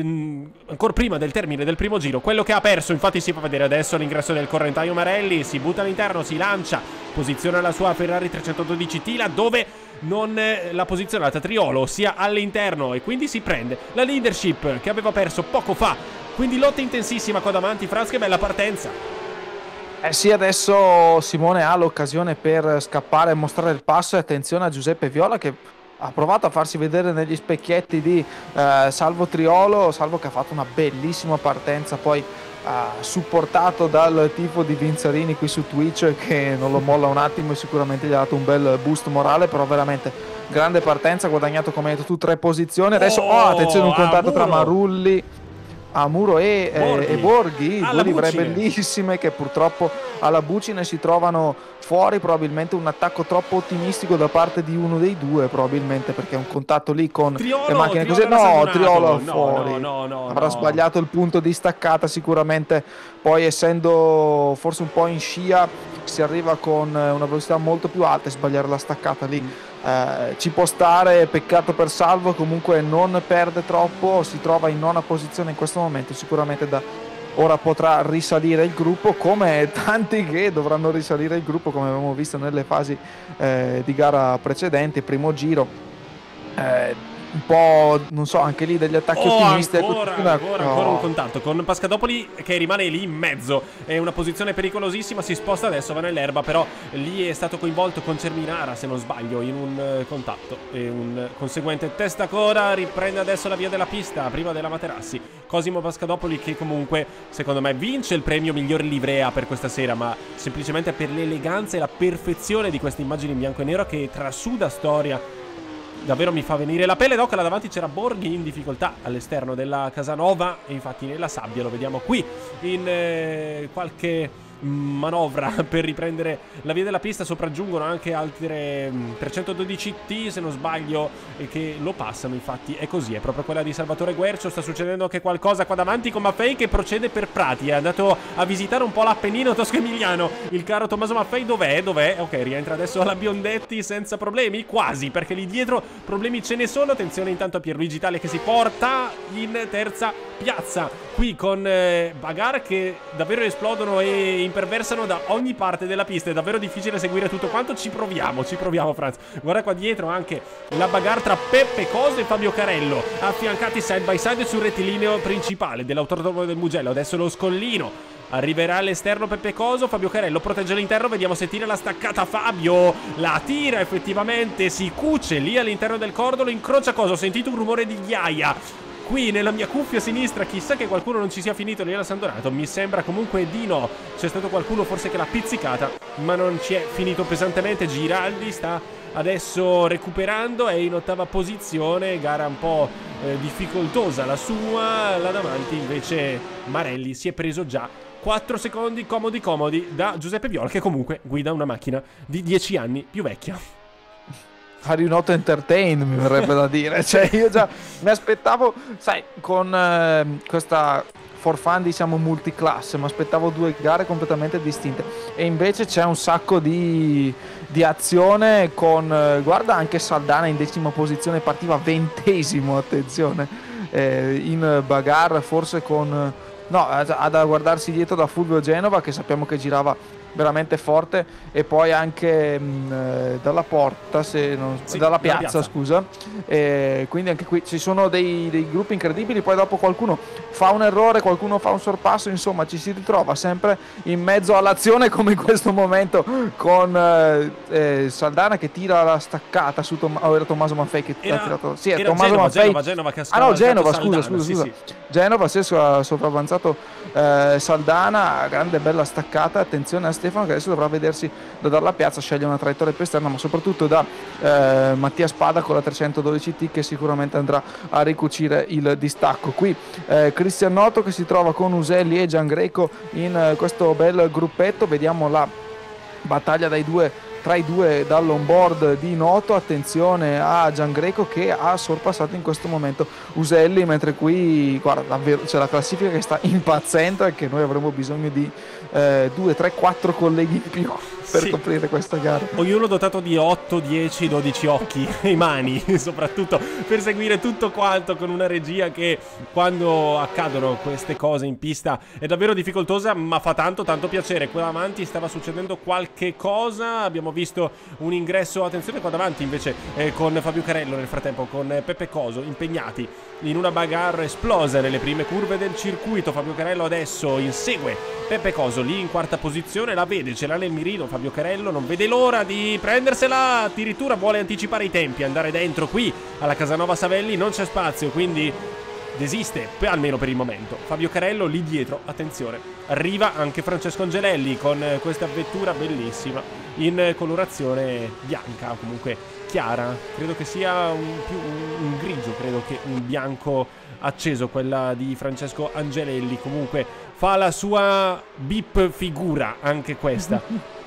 ancora prima del termine del primo giro quello che ha perso. Infatti si fa vedere adesso all'ingresso del correntaio Marelli, si butta all'interno, si lancia, posiziona la sua Ferrari 312T laddove non l'ha posizionata Triolo, ossia all'interno, e quindi si prende la leadership che aveva perso poco fa. Quindi lotta intensissima qua davanti. Franz, che bella partenza. Eh sì, adesso Simone ha l'occasione per scappare e mostrare il passo, e attenzione a Giuseppe Viola che ha provato a farsi vedere negli specchietti di Salvo Triolo, Salvo che ha fatto una bellissima partenza, poi supportato dal tifo di Vinzarini qui su Twitch, che non lo molla un attimo e sicuramente gli ha dato un bel boost morale. Però veramente grande partenza, ha guadagnato, come hai detto tu, 3 posizioni. Adesso attenzione, un contatto tra Marulli, Amuro e Borghi, due livree bellissime che purtroppo alla bucine si trovano fuori. Probabilmente un attacco troppo ottimistico da parte di uno dei due, probabilmente, perché un contatto lì con le macchine così. No, Triolo fuori, avrà sbagliato il punto di staccata sicuramente. Poi, essendo forse un po' in scia, si arriva con una velocità molto più alta, e sbagliare la staccata lì ci può stare. Peccato per Salvo, comunque non perde troppo, si trova in nona posizione in questo momento, sicuramente da ora potrà risalire il gruppo, come tanti che dovranno risalire il gruppo, come abbiamo visto nelle fasi di gara precedenti. Primo giro un po', non so, anche lì degli attacchi ottimisti. Ancora un contatto con Pascadopoli che rimane lì in mezzo. È una posizione pericolosissima, si sposta adesso, va nell'erba, però lì è stato coinvolto con Cerminara, se non sbaglio, in un contatto e un conseguente testacoda. Riprende adesso la via della pista, prima della Materassi. Cosimo Pascadopoli che comunque, secondo me, vince il premio miglior livrea per questa sera, ma semplicemente per l'eleganza e la perfezione di queste immagini in bianco e nero che trasuda storia. Davvero mi fa venire la pelle d'oca. Là davanti c'era Borghi in difficoltà all'esterno della Casanova, e infatti nella sabbia lo vediamo qui in qualche manovra per riprendere la via della pista. Sopraggiungono anche altre 312T, se non sbaglio, che lo passano. Infatti è così, è proprio quella di Salvatore Guercio. Sta succedendo anche qualcosa qua davanti con Maffei che procede per Prati. È andato a visitare un po' l'Appennino tosco-emiliano il caro Tommaso Maffei. Dov'è? Ok, rientra adesso alla Biondetti senza problemi, quasi, perché lì dietro problemi ce ne sono. Attenzione intanto a Pierluigi Tale che si porta in terza piazza qui con bagarre che davvero esplodono e imperversano da ogni parte della pista. È davvero difficile seguire tutto quanto. Ci proviamo Franz. Guarda qua dietro anche la bagarre tra Peppe Coso e Fabio Carello, affiancati side by side sul rettilineo principale dell'autodromo del Mugello. Adesso lo scollino, arriverà all'esterno Peppe Coso, Fabio Carello protegge l'interno, vediamo se tira la staccata Fabio, la tira effettivamente, si cuce lì all'interno del cordolo, incrocia Coso, ho sentito un rumore di ghiaia qui nella mia cuffia sinistra, chissà che qualcuno non ci sia finito lì alla San Donato, mi sembra comunque di no, c'è stato qualcuno forse che l'ha pizzicata, ma non ci è finito pesantemente. Giraldi sta adesso recuperando, è in ottava posizione, gara un po' difficoltosa la sua. Là davanti invece Marelli si è preso già 4 secondi comodi da Giuseppe Viola, che comunque guida una macchina di 10 anni più vecchia. Are you not entertained, mi verrebbe da dire. Cioè io già mi aspettavo, sai, con questa for fun diciamo multiclasse, mi aspettavo 2 gare completamente distinte, e invece c'è un sacco di azione con guarda anche Saldana in 10ª posizione, partiva 20esimo, attenzione, in bagarre forse con no, ad guardarsi dietro da Fulvio Genova, che sappiamo che girava veramente forte, e poi anche dalla porta, dalla piazza, scusa, quindi anche qui ci sono dei gruppi incredibili. Poi dopo qualcuno fa un errore, qualcuno fa un sorpasso, insomma ci si ritrova sempre in mezzo all'azione, come in questo momento con Saldana che tira la staccata su era Tommaso Maffei che ha tirato, sì, è Tommaso Maffei, Genova che ha Genova, scusa. Sì. Genova stesso ha sopravanzato Saldana, grande bella staccata. Attenzione a Stefano che adesso dovrà vedersi da dare la piazza, sceglie una traiettoria più esterna, ma soprattutto da Mattia Spada con la 312T che sicuramente andrà a ricucire il distacco. Qui Cristian Noto che si trova con Uselli e Giangreco in questo bel gruppetto. Vediamo la battaglia tra i due dall'onboard di Noto. Attenzione a Giangreco che ha sorpassato in questo momento Uselli, mentre qui guarda davvero c'è la classifica che sta impazzendo e che noi avremo bisogno di 2, 3, 4 colleghi in più per coprire questa gara. Ognuno dotato di 8, 10, 12 occhi e mani, soprattutto per seguire tutto quanto, con una regia che quando accadono queste cose in pista è davvero difficoltosa, ma fa tanto piacere. Qua davanti stava succedendo qualche cosa, abbiamo visto un ingresso, attenzione qua davanti invece con Fabio Carello, nel frattempo con Peppe Coso impegnati in una bagarre esplosa nelle prime curve del circuito. Fabio Carello adesso insegue Peppe Coso lì in 4ª posizione, la vede, ce l'ha nel mirino Fabio Carello, non vede l'ora di prendersela, addirittura vuole anticipare i tempi, andare dentro qui alla Casanova Savelli, non c'è spazio, quindi desiste, almeno per il momento. Fabio Carello lì dietro, attenzione, arriva anche Francesco Angelelli con questa vettura bellissima in colorazione bianca, comunque chiara, credo che sia un grigio, credo che un bianco acceso quella di Francesco Angelelli. Comunque fa la sua bip figura anche questa.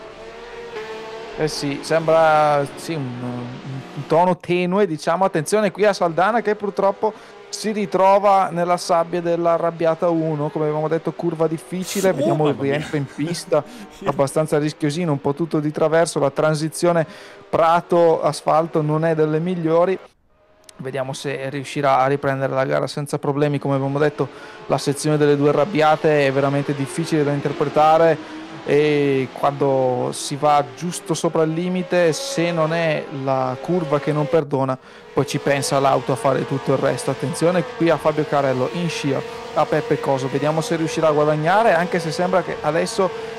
Sì, sembra sì, un tono tenue, diciamo. Attenzione qui a Saldana che purtroppo si ritrova nella sabbia dell'arrabbiata 1, come avevamo detto, curva difficile. Vediamo il rientro in pista, abbastanza rischiosino, un po' tutto di traverso, la transizione Prato-asfalto non è delle migliori. Vediamo se riuscirà a riprendere la gara senza problemi. Come abbiamo detto, la sezione delle 2 arrabbiate è veramente difficile da interpretare. e quando si va giusto sopra il limite, se non è la curva che non perdona, poi ci pensa l'auto a fare tutto il resto. Attenzione qui a Fabio Carello in scia a Peppe Coso, vediamo se riuscirà a guadagnare, anche se sembra che adesso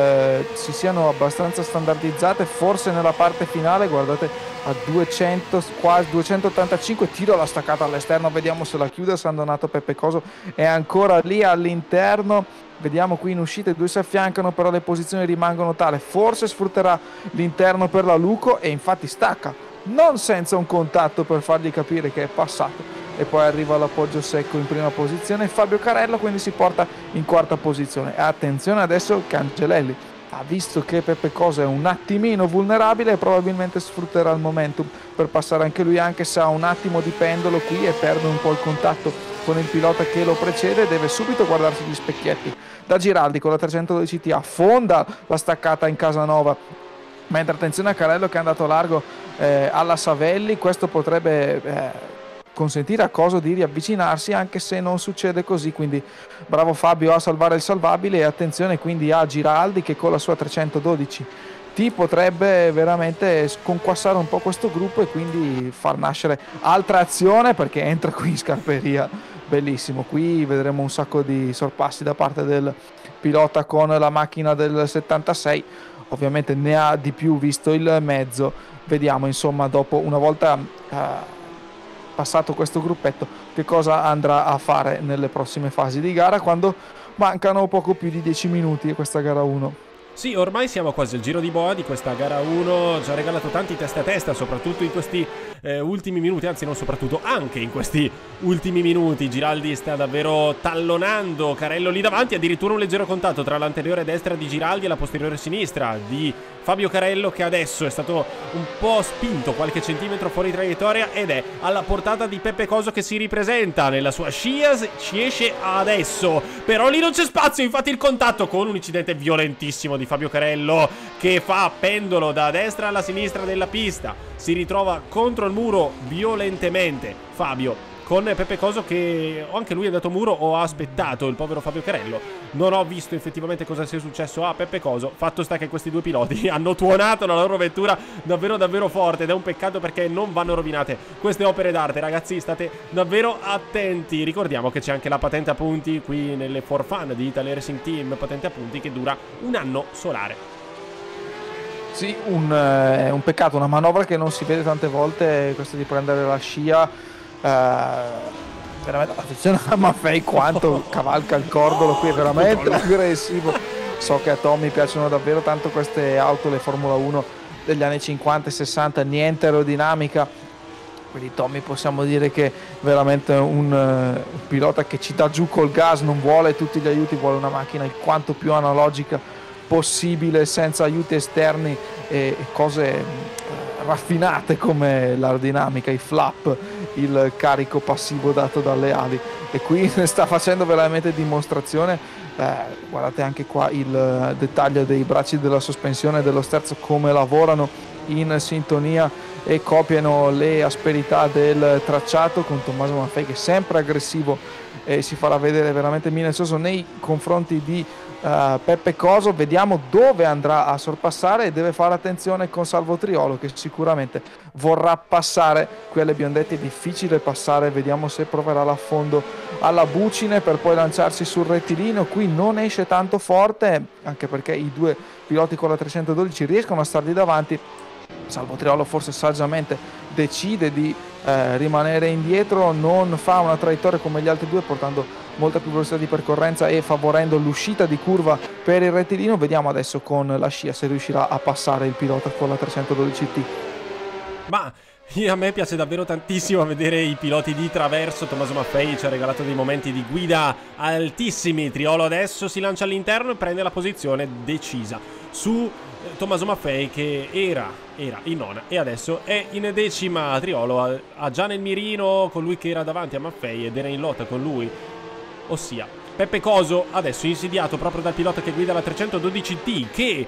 si siano abbastanza standardizzate, forse nella parte finale. Guardate, a 200, quasi 285, tiro la staccata all'esterno, vediamo se la chiude. Sandonato Peppe Coso è ancora lì all'interno, vediamo qui in uscita i due si affiancano, però le posizioni rimangono tale, forse sfrutterà l'interno per la Luco e infatti stacca, non senza un contatto per fargli capire che è passato, e poi arriva l'appoggio secco in prima posizione. Fabio Carello quindi si porta in quarta posizione. Attenzione adesso Cancelelli ha visto che Peppe Coso è un attimino vulnerabile e probabilmente sfrutterà il momentum per passare anche lui, anche se ha un attimo di pendolo qui e perde un po' il contatto con il pilota che lo precede. Deve subito guardarsi gli specchietti. Da Giraldi con la 312 T affonda la staccata in Casanova, mentre attenzione a Carello che è andato largo alla Savelli. Questo potrebbe consentire a Coso di riavvicinarsi, anche se non succede così, quindi bravo Fabio a salvare il salvabile. E attenzione quindi a Giraldi che con la sua 312 T potrebbe veramente sconquassare un po' questo gruppo e quindi far nascere altra azione, perché entra qui in scarperia. Bellissimo, qui vedremo un sacco di sorpassi da parte del pilota con la macchina del 76, ovviamente ne ha di più visto il mezzo. Vediamo insomma dopo, una volta passato questo gruppetto, che cosa andrà a fare nelle prossime fasi di gara, quando mancano poco più di 10 minuti a questa gara 1. Sì, ormai siamo quasi al giro di boa di questa gara 1, ci ha regalato tanti testa a testa, soprattutto in questi ultimi minuti, anzi non soprattutto, anche in questi ultimi minuti. Giraldi sta davvero tallonando Carello lì davanti, addirittura un leggero contatto tra l'anteriore destra di Giraldi e la posteriore sinistra di Fabio Carello, che adesso è stato un po' spinto qualche centimetro fuori traiettoria ed è alla portata di Peppe Coso, che si ripresenta nella sua scia, ci esce adesso, però lì non c'è spazio, infatti il contatto con un incidente violentissimo di Fabio Carello che fa pendolo da destra alla sinistra della pista, si ritrova contro il muro violentemente Fabio, con Peppe Coso che o anche lui è andato muro o ha aspettato il povero Fabio Carello. Non ho visto effettivamente cosa sia successo a Peppe Coso, fatto sta che questi due piloti hanno tuonato la loro vettura davvero forte ed è un peccato, perché non vanno rovinate queste opere d'arte. Ragazzi, state davvero attenti. Ricordiamo che c'è anche la patente a punti qui nelle For Fun di Italy Racing Team, patente a punti che dura un anno solare. Sì, è un peccato, una manovra che non si vede tante volte, questa di prendere la scia. Veramente attenzione a Maffei quanto cavalca il cordolo qui, è veramente aggressivo. So che a Tommy piacciono davvero tanto queste auto, le Formula 1 degli anni 50 e 60, niente aerodinamica, quindi Tommy possiamo dire che è veramente un pilota che ci dà giù col gas, non vuole tutti gli aiuti, vuole una macchina il quanto più analogica possibile, senza aiuti esterni e cose raffinate come l'aerodinamica, i flap, il carico passivo dato dalle ali, e qui sta facendo veramente dimostrazione. Guardate anche qua il dettaglio dei bracci della sospensione e dello sterzo, come lavorano in sintonia e copiano le asperità del tracciato, con Tommaso Maffei che è sempre aggressivo e si farà vedere veramente minuzioso nei confronti di Peppe Coso. Vediamo dove andrà a sorpassare e deve fare attenzione con Salvo Triolo, che sicuramente vorrà passare. Qui alle Biondetti è difficile passare, vediamo se proverà l'affondo alla Bucine per poi lanciarsi sul rettilineo. Qui non esce tanto forte, anche perché i due piloti con la 312 riescono a stargli davanti. Salvo Triolo forse saggiamente decide di rimanere indietro, non fa una traiettoria come gli altri due, portando molta più velocità di percorrenza e favorendo l'uscita di curva per il rettilineo. Vediamo adesso con la scia se riuscirà a passare il pilota con la 312T. Ma a me piace davvero tantissimo vedere i piloti di traverso. Tommaso Maffei ci ha regalato dei momenti di guida altissimi. Triolo adesso si lancia all'interno e prende la posizione decisa su Tommaso Maffei, che era in nona e adesso è in decima. Triolo ha già nel mirino colui che era davanti a Maffei ed era in lotta con lui, ossia Peppe Coso, adesso insidiato proprio dal pilota che guida la 312T, che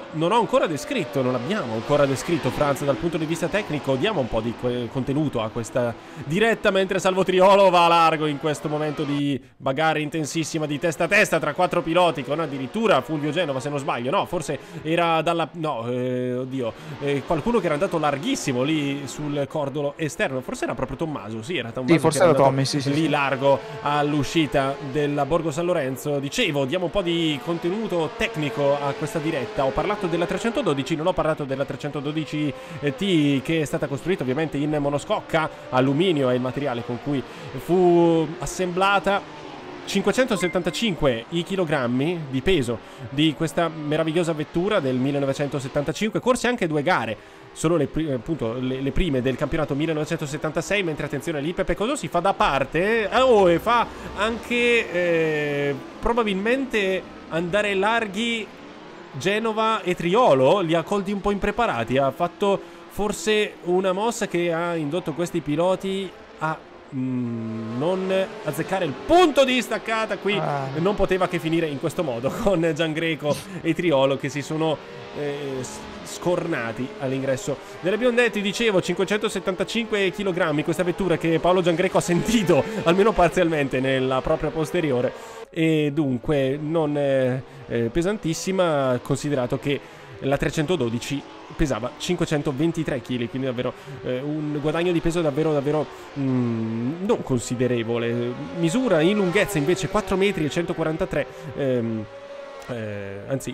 non ho ancora descritto, non abbiamo ancora descritto, Franz, dal punto di vista tecnico. Diamo un po' di contenuto a questa diretta, mentre Salvo Triolo va a largo in questo momento di bagarre intensissima di testa a testa tra 4 piloti, con addirittura Fulvio Genova, se non sbaglio, no, forse era dalla... no, oddio, qualcuno che era andato larghissimo lì sul cordolo esterno, forse era proprio Tommaso, sì, era Tommaso, sì, forse era Tommy, sì, lì sì. largo all'uscita della Borgo San Lorenzo. Dicevo, diamo un po' di contenuto tecnico a questa diretta. Ho parlato della 312, non ho parlato della 312 T, che è stata costruita ovviamente in monoscocca. Alluminio è il materiale con cui fu assemblata. 575 i chilogrammi di peso di questa meravigliosa vettura del 1975, corse anche 2 gare, solo appunto le prime del campionato 1976, mentre attenzione lì Peppe Coso si fa da parte e fa anche probabilmente andare larghi Genova e Triolo, li ha colti un po' impreparati, ha fatto forse una mossa che ha indotto questi piloti a non azzeccare il punto di staccata. Qui non poteva che finire in questo modo, con Giangreco e Triolo che si sono scornati all'ingresso delle Biondetti. Dicevo, 575 kg questa vettura, che Paolo Giangreco ha sentito almeno parzialmente nella propria posteriore, e dunque non pesantissima, considerato che la 312 pesava 523 kg, quindi davvero un guadagno di peso davvero non considerevole. Misura in lunghezza invece 4 metri e 143 anzi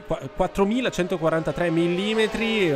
4143 millimetri,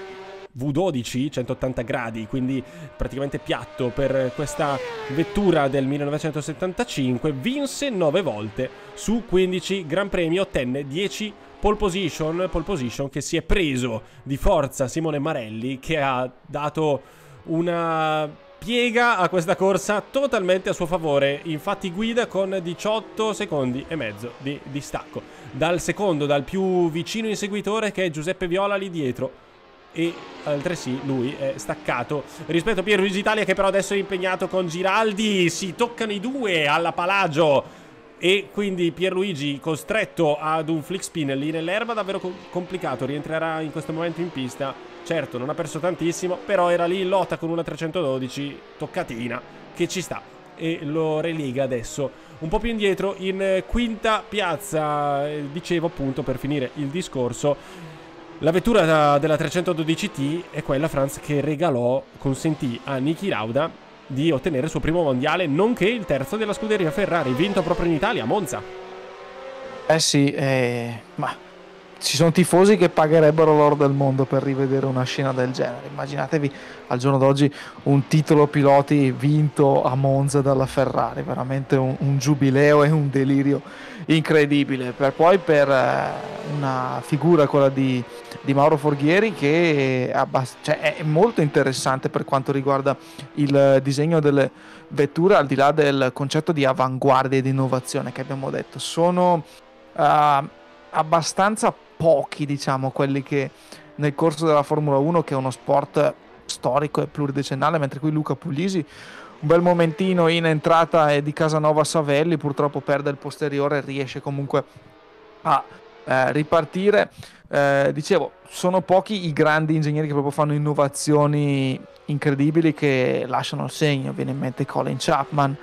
V12 180 gradi, quindi praticamente piatto per questa vettura del 1975. Vinse 9 volte su 15 Gran Premi, ottenne 10 pole position che si è preso di forza Simone Marelli, che ha dato una piega a questa corsa totalmente a suo favore. Infatti guida con 18 secondi e mezzo di distacco dal secondo, dal più vicino inseguitore, che è Giuseppe Viola lì dietro, e altresì lui è staccato rispetto a Pierluigi Italia, che però adesso è impegnato con Giraldi. Si toccano i due alla Palagio, e quindi Pierluigi costretto ad un flick spin lì nell'erba, davvero complicato. Rientrerà in questo momento in pista. Certo, non ha perso tantissimo, però era lì in lotta con una 312 toccatina che ci sta, e lo relega adesso un po' più indietro in quinta piazza. Dicevo appunto, per finire il discorso, la vettura della 312T è quella, Franz, che consentì a Niki Lauda di ottenere il suo primo mondiale, nonché il terzo della scuderia Ferrari, vinto proprio in Italia, a Monza. Sì, ma ci sono tifosi che pagherebbero l'oro del mondo per rivedere una scena del genere. Immaginatevi al giorno d'oggi un titolo piloti vinto a Monza dalla Ferrari, veramente un giubileo e un delirio incredibile. Per una figura, quella di Mauro Forghieri, che è molto interessante per quanto riguarda il disegno delle vetture, al di là del concetto di avanguardia e di innovazione che abbiamo detto. Sono abbastanza pochi, diciamo, quelli che nel corso della Formula 1, che è uno sport storico e pluridecennale, mentre qui Luca Puglisi, un bel momentino in entrata di Casanova Savelli, purtroppo perde il posteriore, riesce comunque a ripartire. Dicevo, sono pochi i grandi ingegneri che proprio fanno innovazioni incredibili, che lasciano il segno. Viene in mente Colin Chapman,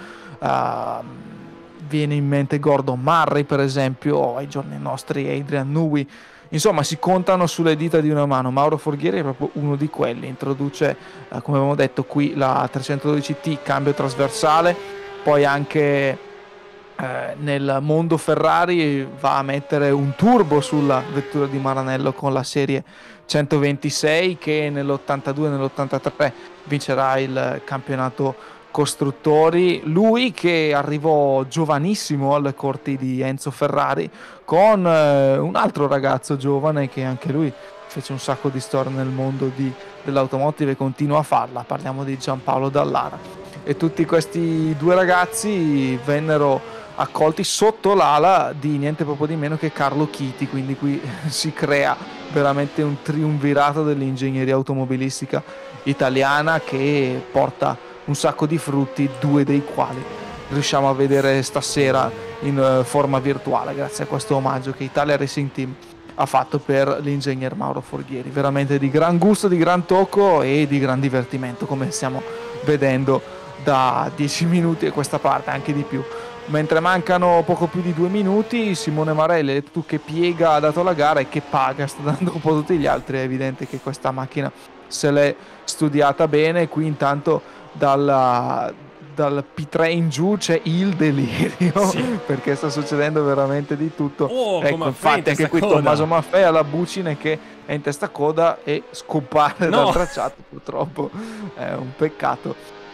viene in mente Gordon Murray, per esempio, ai giorni nostri Adrian Newey. Insomma, si contano sulle dita di una mano. Mauro Forghieri è proprio uno di quelli. Introduce, come abbiamo detto, qui la 312T, cambio trasversale. Poi anche nel mondo Ferrari va a mettere un turbo sulla vettura di Maranello con la serie 126, che nell'82 e nell'83 vincerà il campionato costruttori. Lui che arrivò giovanissimo alle corti di Enzo Ferrari con un altro ragazzo giovane che anche lui fece un sacco di storia nel mondo dell'automotive e continua a farla. Parliamo di Giampaolo Dallara, e tutti questi due ragazzi vennero accolti sotto l'ala di niente proprio di meno che Carlo Chiti. Quindi qui si crea veramente un triumvirato dell'ingegneria automobilistica italiana, che porta un sacco di frutti, due dei quali riusciamo a vedere stasera in forma virtuale grazie a questo omaggio che Italia Racing Team ha fatto per l'ingegner Mauro Forghieri. Veramente di gran gusto, di gran tocco e di gran divertimento, come stiamo vedendo da 10 minuti a questa parte, anche di più. Mentre mancano poco più di 2 minuti, Simone Marelli, tu che piega ha dato la gara e che paga, sta dando un po' tutti gli altri. È evidente che questa macchina se l'è studiata bene. Qui intanto dal P3 in giù c'è il delirio, sì, perché sta succedendo veramente di tutto. Ecco, infatti anche qui Tommaso Maffei alla bucine che è in testa coda e scompare dal tracciato, purtroppo è un peccato.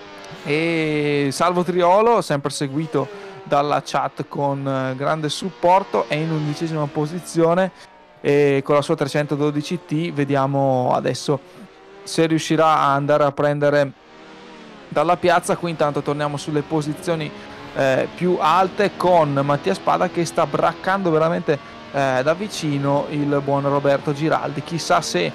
E Salvo Triolo, sempre seguito dalla chat con grande supporto, è in 11ª posizione e con la sua 312T vediamo adesso se riuscirà a andare a prendere dalla piazza. Qui intanto torniamo sulle posizioni più alte con Mattia Spada che sta braccando veramente da vicino il buon Roberto Giraldi. Chissà se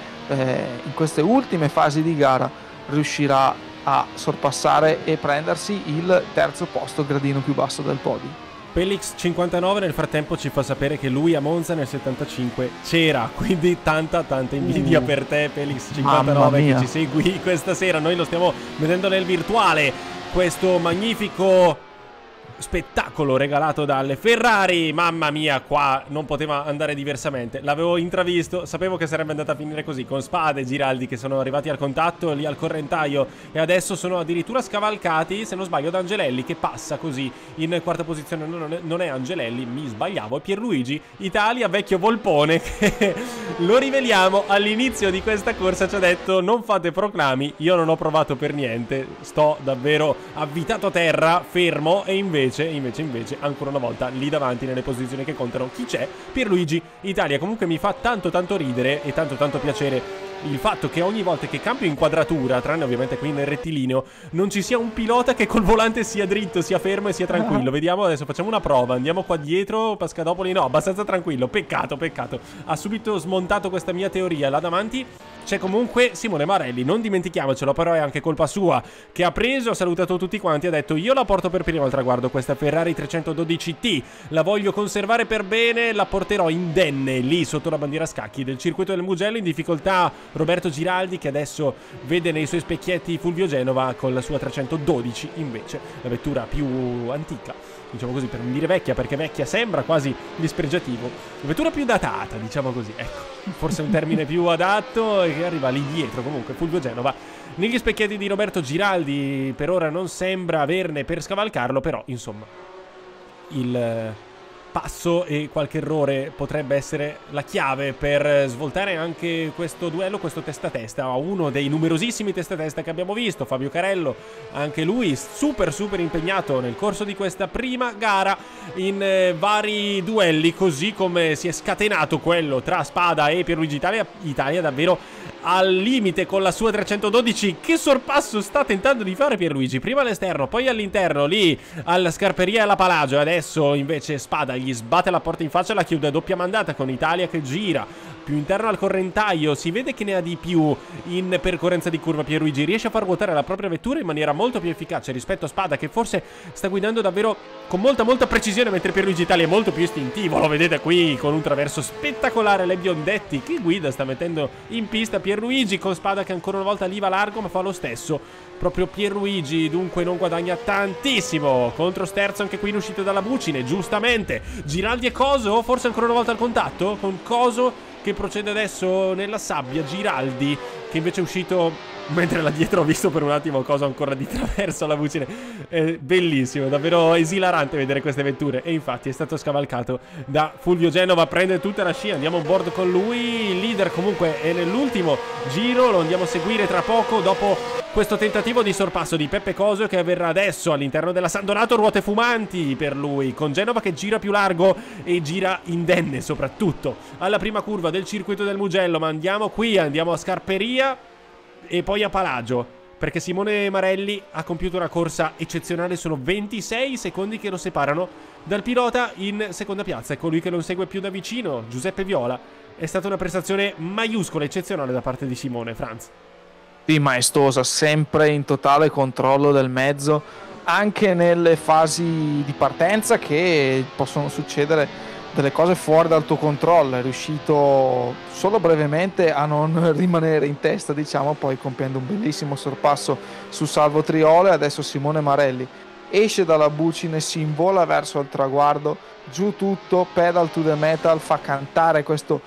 in queste ultime fasi di gara riuscirà a sorpassare e prendersi il terzo posto, gradino più basso del podio. Pelix 59 nel frattempo ci fa sapere che lui a Monza nel 75 c'era, quindi tanta invidia per te, Pelix 59, che ci segui questa sera. Noi lo stiamo vedendo nel virtuale, questo magnifico spettacolo regalato dalle Ferrari. Mamma mia, qua non poteva andare diversamente. L'avevo intravisto, sapevo che sarebbe andata a finire così, con Spada e Giraldi che sono arrivati al contatto lì al correntaio e adesso sono addirittura scavalcati, se non sbaglio, da Angelelli che passa così in quarta posizione. Non è Angelelli, mi sbagliavo, è Pierluigi Italia, vecchio volpone, che lo riveliamo all'inizio di questa corsa ci ha detto: non fate proclami, io non ho provato per niente, sto davvero avvitato a terra, fermo, e invece ancora una volta lì davanti nelle posizioni che contano chi c'è? Pierluigi Italia. Comunque mi fa tanto ridere e tanto piacere il fatto che ogni volta che cambio inquadratura, tranne ovviamente qui nel rettilineo, non ci sia un pilota che col volante sia dritto, sia fermo e sia tranquillo. Vediamo adesso, facciamo una prova, andiamo qua dietro. Pascadopoli no, abbastanza tranquillo, peccato, ha subito smontato questa mia teoria. Là davanti c'è comunque Simone Marelli, non dimentichiamocelo, però è anche colpa sua che ha preso, ha salutato tutti quanti, ha detto: io la porto per primo al traguardo questa Ferrari 312T, la voglio conservare per bene, la porterò indenne lì sotto la bandiera a scacchi del circuito del Mugello. In difficoltà Roberto Giraldi, che adesso vede nei suoi specchietti Fulvio Genova con la sua 312, invece la vettura più antica, diciamo così, per non dire vecchia, perché vecchia sembra quasi dispregiativo, la vettura più datata, diciamo così, ecco, forse un termine più adatto, e che arriva lì dietro. Comunque Fulvio Genova negli specchietti di Roberto Giraldi per ora non sembra averne per scavalcarlo, però insomma il passo e qualche errore potrebbe essere la chiave per svoltare anche questo duello, questo testa a testa, uno dei numerosissimi testa a testa che abbiamo visto. Fabio Carello, anche lui super impegnato nel corso di questa prima gara in vari duelli, così come si è scatenato quello tra Spada e Pierluigi Italia davvero al limite con la sua 312. Che sorpasso sta tentando di fare Pierluigi, prima all'esterno poi all'interno lì alla Scarperia e alla Palagio, e adesso invece Spada gli sbatte la porta in faccia e la chiude a doppia mandata con Italia che gira più interno al correntaio. Si vede che ne ha di più in percorrenza di curva. Pierluigi riesce a far ruotare la propria vettura in maniera molto più efficace rispetto a Spada, che forse sta guidando davvero con molta precisione, mentre Pierluigi Italia è molto più istintivo. Lo vedete qui con un traverso spettacolare, le Biondetti che guida, sta mettendo in pista Pierluigi, con Spada che ancora una volta lì va largo ma fa lo stesso proprio Pierluigi, dunque non guadagna tantissimo. Contro sterzo anche qui in uscita dalla bucine, giustamente. Giraldi e Coso, forse ancora una volta al contatto, con Coso che procede adesso nella sabbia. Giraldi che invece è uscito mentre là dietro ho visto per un attimo Coso ancora di traverso alla bucine. È bellissimo, davvero esilarante vedere queste vetture. E infatti è stato scavalcato da Fulvio Genova, prende tutta la scia, andiamo on board con lui. Il leader comunque è nell'ultimo giro, lo andiamo a seguire tra poco dopo questo tentativo di sorpasso di Peppe Coso, che avverrà adesso all'interno della San Donato. Ruote fumanti per lui, con Genova che gira più largo e gira indenne soprattutto alla prima curva del circuito del Mugello. Ma andiamo qui, andiamo a Scarperia e poi a Palagio, perché Simone Marelli ha compiuto una corsa eccezionale. Sono 26 secondi che lo separano dal pilota in seconda piazza, e colui che lo segue più da vicino, Giuseppe Viola. È stata una prestazione maiuscola, eccezionale da parte di Simone. Franz. Sì, maestosa, sempre in totale controllo del mezzo, anche nelle fasi di partenza che possono succedere delle cose fuori dal tuo controllo, è riuscito solo brevemente a non rimanere in testa, diciamo, poi compiendo un bellissimo sorpasso su Salvo Triolo. E adesso Simone Marelli esce dalla bucine, si invola verso il traguardo, giù tutto, pedal to the metal, fa cantare questo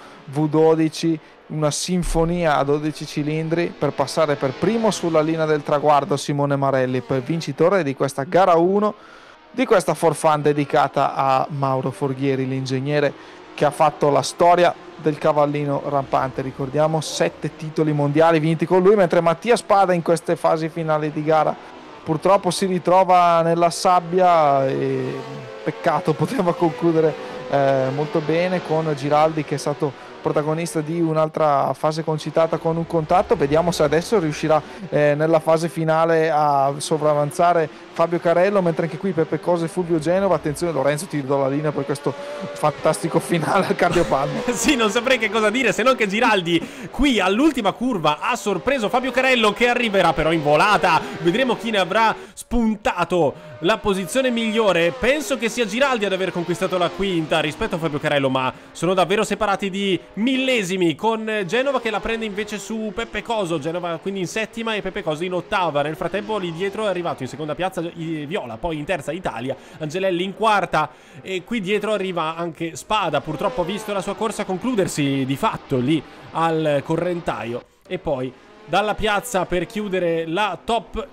V12, una sinfonia a 12 cilindri per passare per primo sulla linea del traguardo Simone Marelli, per vincitore di questa gara 1 di questa For Fun dedicata a Mauro Forghieri, l'ingegnere che ha fatto la storia del cavallino rampante. Ricordiamo 7 titoli mondiali vinti con lui, mentre Mattia Spada in queste fasi finali di gara purtroppo si ritrova nella sabbia e peccato, poteva concludere molto bene con Giraldi, che è stato protagonista di un'altra fase concitata con un contatto. Vediamo se adesso riuscirà nella fase finale a sopravanzare Fabio Carello, mentre anche qui Peppe Cosa e Fulvio Genova. Attenzione Lorenzo, ti do la linea per questo fantastico finale al cardiopalmo. Sì, non saprei che cosa dire, se non che Giraldi qui all'ultima curva ha sorpreso Fabio Carello, che arriverà però in volata. Vedremo chi ne avrà spuntato la posizione migliore. Penso che sia Giraldi ad aver conquistato la quinta rispetto a Fabio Carello, ma sono davvero separati di millesimi, con Genova che la prende invece su Peppe Coso. Genova quindi in settima e Peppe Coso in ottava. Nel frattempo lì dietro è arrivato in seconda piazza Viola, poi in terza Italia, Angelelli in quarta, e qui dietro arriva anche Spada. Purtroppo ha visto la sua corsa concludersi di fatto lì al Correntaio. E poi dalla piazza per chiudere la top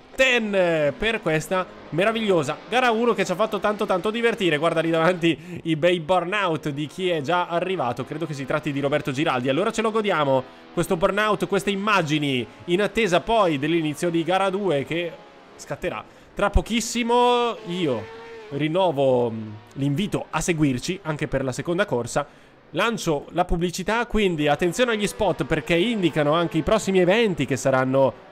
10 per questa meravigliosa gara 1 che ci ha fatto tanto divertire. Guarda lì davanti i bei burnout di chi è già arrivato. Credo che si tratti di Roberto Giraldi. Allora ce lo godiamo questo burnout, queste immagini, in attesa poi dell'inizio di gara 2 che scatterà tra pochissimo. Io rinnovo l'invito a seguirci anche per la seconda corsa. Lancio la pubblicità, quindi attenzione agli spot, perché indicano anche i prossimi eventi che saranno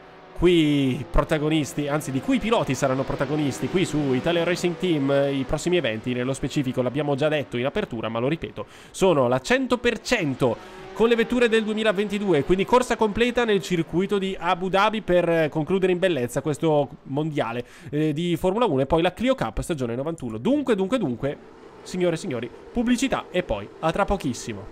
qui protagonisti, anzi di cui i piloti saranno protagonisti qui su Italia Racing Team. I prossimi eventi, nello specifico, l'abbiamo già detto in apertura, ma lo ripeto, sono la 100% con le vetture del 2022, quindi corsa completa nel circuito di Abu Dhabi per concludere in bellezza questo mondiale di Formula 1, e poi la Clio Cup stagione 91. Dunque, signore e signori, pubblicità e poi a tra pochissimo.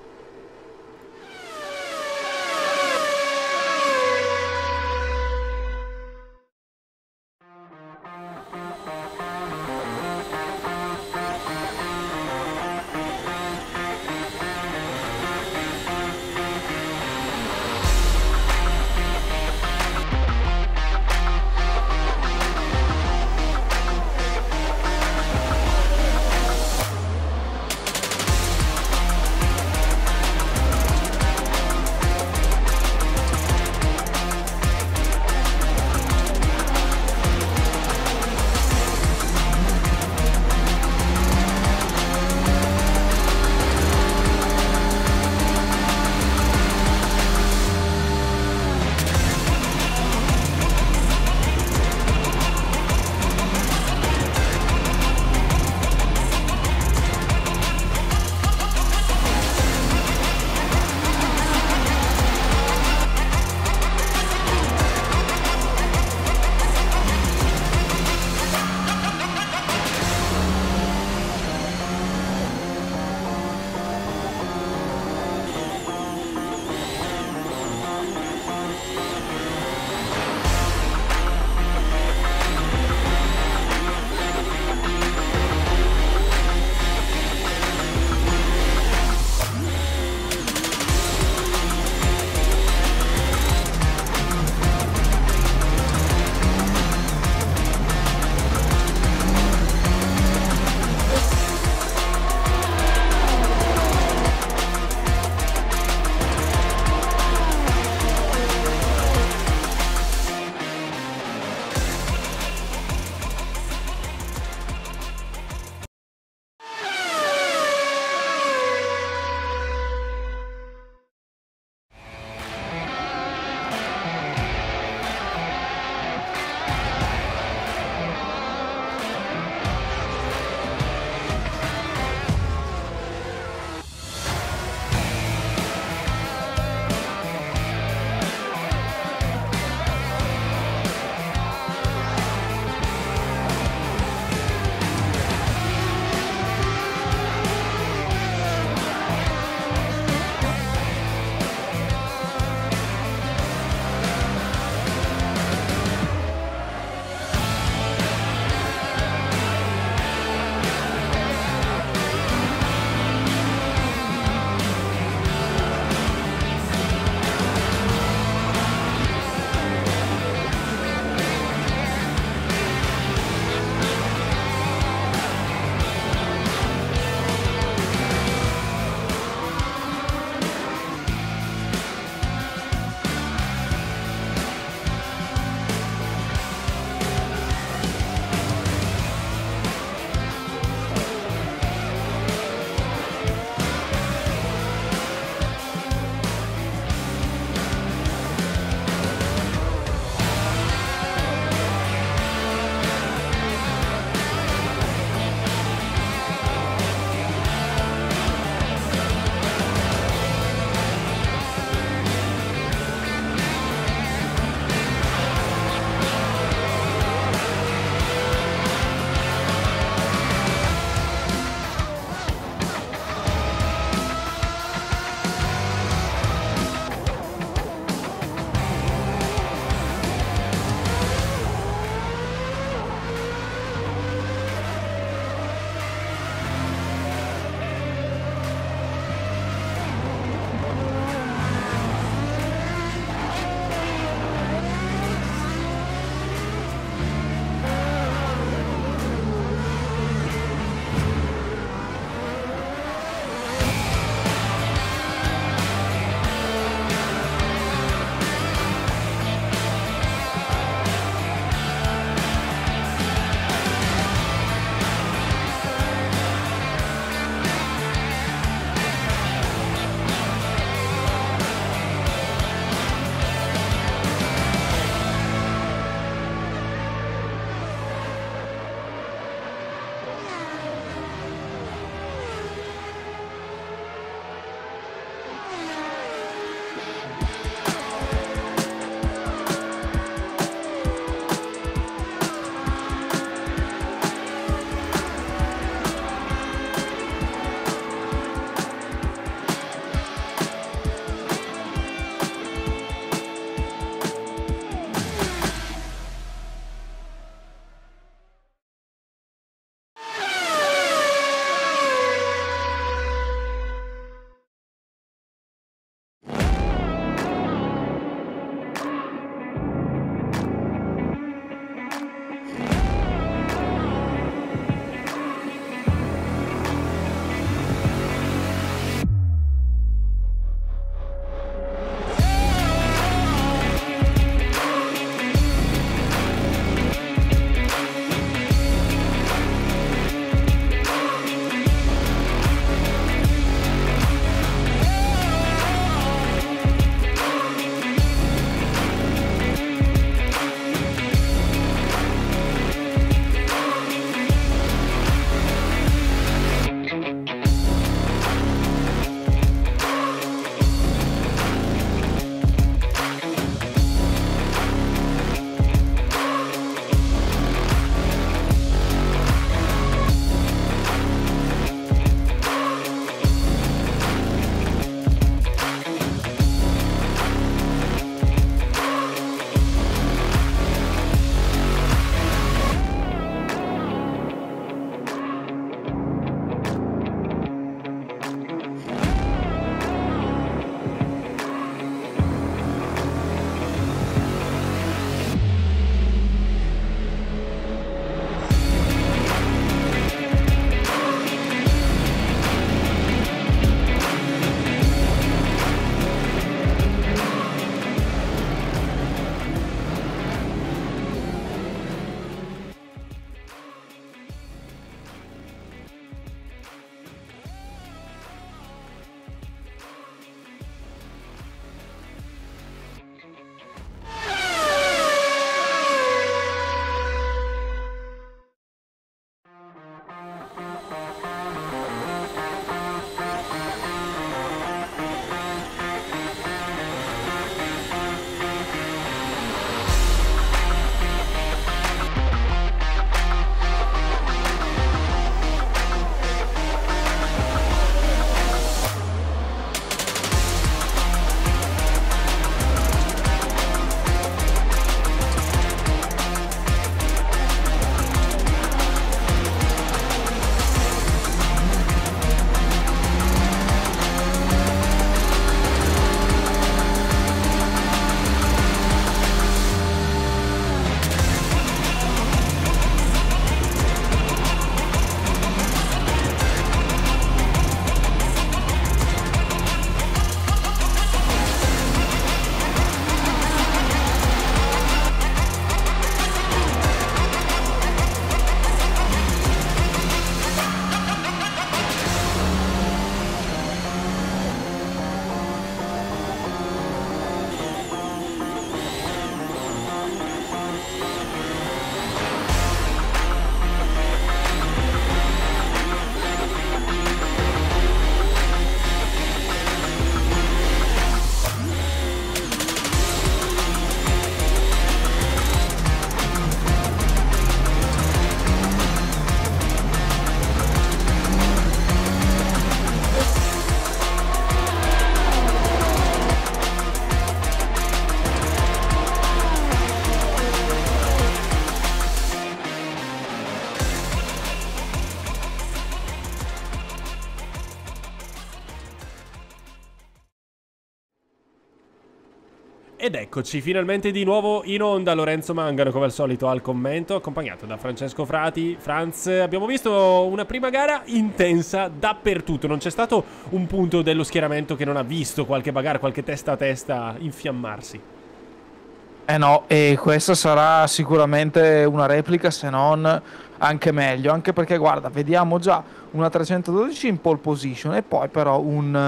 Ed eccoci finalmente di nuovo in onda. Lorenzo Mangano come al solito al commento, accompagnato da Francesco Frati. Franz, abbiamo visto una prima gara intensa dappertutto, non c'è stato un punto dello schieramento che non ha visto qualche bagarre, qualche testa a testa infiammarsi. Eh no, e questa sarà sicuramente una replica, se non anche meglio, anche perché guarda, vediamo già una 312 in pole position e poi però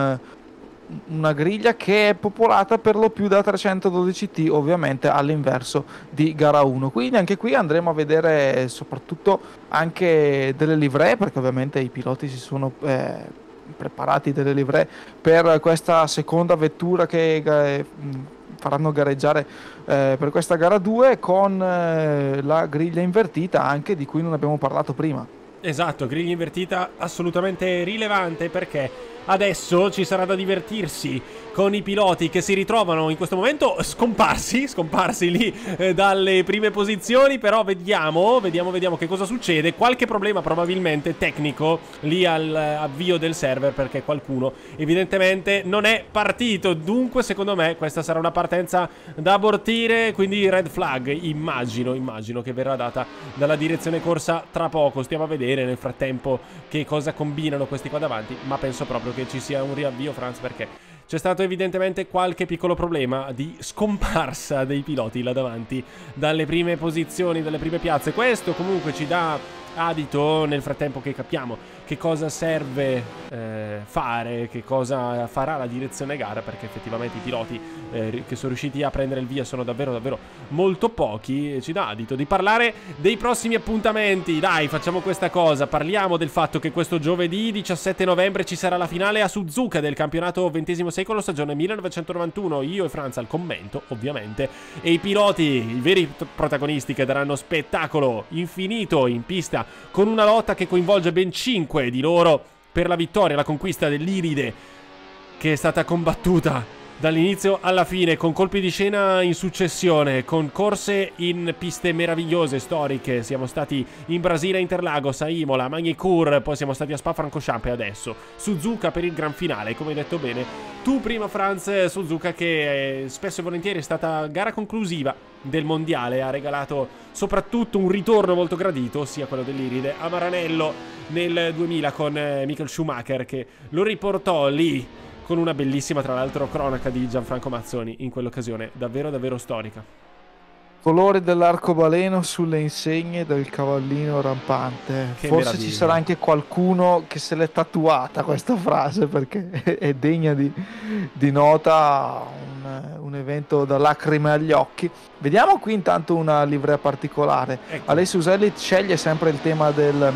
una griglia che è popolata per lo più da 312T, ovviamente all'inverso di gara 1. Quindi anche qui andremo a vedere soprattutto anche delle livree, perché ovviamente i piloti si sono preparati delle livree per questa seconda vettura che faranno gareggiare per questa gara 2 con la griglia invertita, anche di cui non abbiamo parlato prima. Esatto, griglia invertita assolutamente rilevante, perché adesso ci sarà da divertirsi con i piloti che si ritrovano in questo momento scomparsi lì dalle prime posizioni. Però vediamo che cosa succede. Qualche problema probabilmente tecnico lì all'avvio del server, perché qualcuno evidentemente non è partito. Dunque secondo me questa sarà una partenza da abortire, quindi red flag immagino che verrà data dalla direzione corsa tra poco. Stiamo a vedere nel frattempo che cosa combinano questi qua davanti, ma penso proprio che ci sia un riavvio, Franz, perché c'è stato evidentemente qualche piccolo problema di scomparsa dei piloti là davanti dalle prime posizioni, dalle prime piazze. Questo comunque ci dà adito nel frattempo che capiamo che cosa serve fare, che cosa farà la direzione gara, perché effettivamente i piloti che sono riusciti a prendere il via sono davvero molto pochi. E ci dà adito di parlare dei prossimi appuntamenti. Dai, facciamo questa cosa, parliamo del fatto che questo giovedì 17 novembre ci sarà la finale a Suzuka del campionato XX secolo stagione 1991. Io e Franz al commento, ovviamente, e i piloti, i veri protagonisti, che daranno spettacolo infinito in pista, con una lotta che coinvolge ben 5 di loro per la vittoria, la conquista dell'Iride, che è stata combattuta dall'inizio alla fine, con colpi di scena in successione, con corse in piste meravigliose, storiche. Siamo stati in Brasile a Interlagos, a Imola, a Magny-Cours, poi siamo stati a Spa-Francorchamps e adesso Suzuka per il gran finale. Come hai detto bene tu prima, Franz, Suzuka che spesso e volentieri è stata gara conclusiva del mondiale, ha regalato soprattutto un ritorno molto gradito, sia quello dell'Iride, a Maranello nel 2000 con Michael Schumacher, che lo riportò lì con una bellissima, tra l'altro, cronaca di Gianfranco Mazzoni in quell'occasione davvero storica. Colori dell'arcobaleno sulle insegne del cavallino rampante. Che Forse meraviglia. ci sarà anche qualcuno che se l'è tatuata questa frase, perché è degna di nota, un evento da lacrime agli occhi. Vediamo qui intanto una livrea particolare. Ecco. Alessio Uselli sceglie sempre il tema del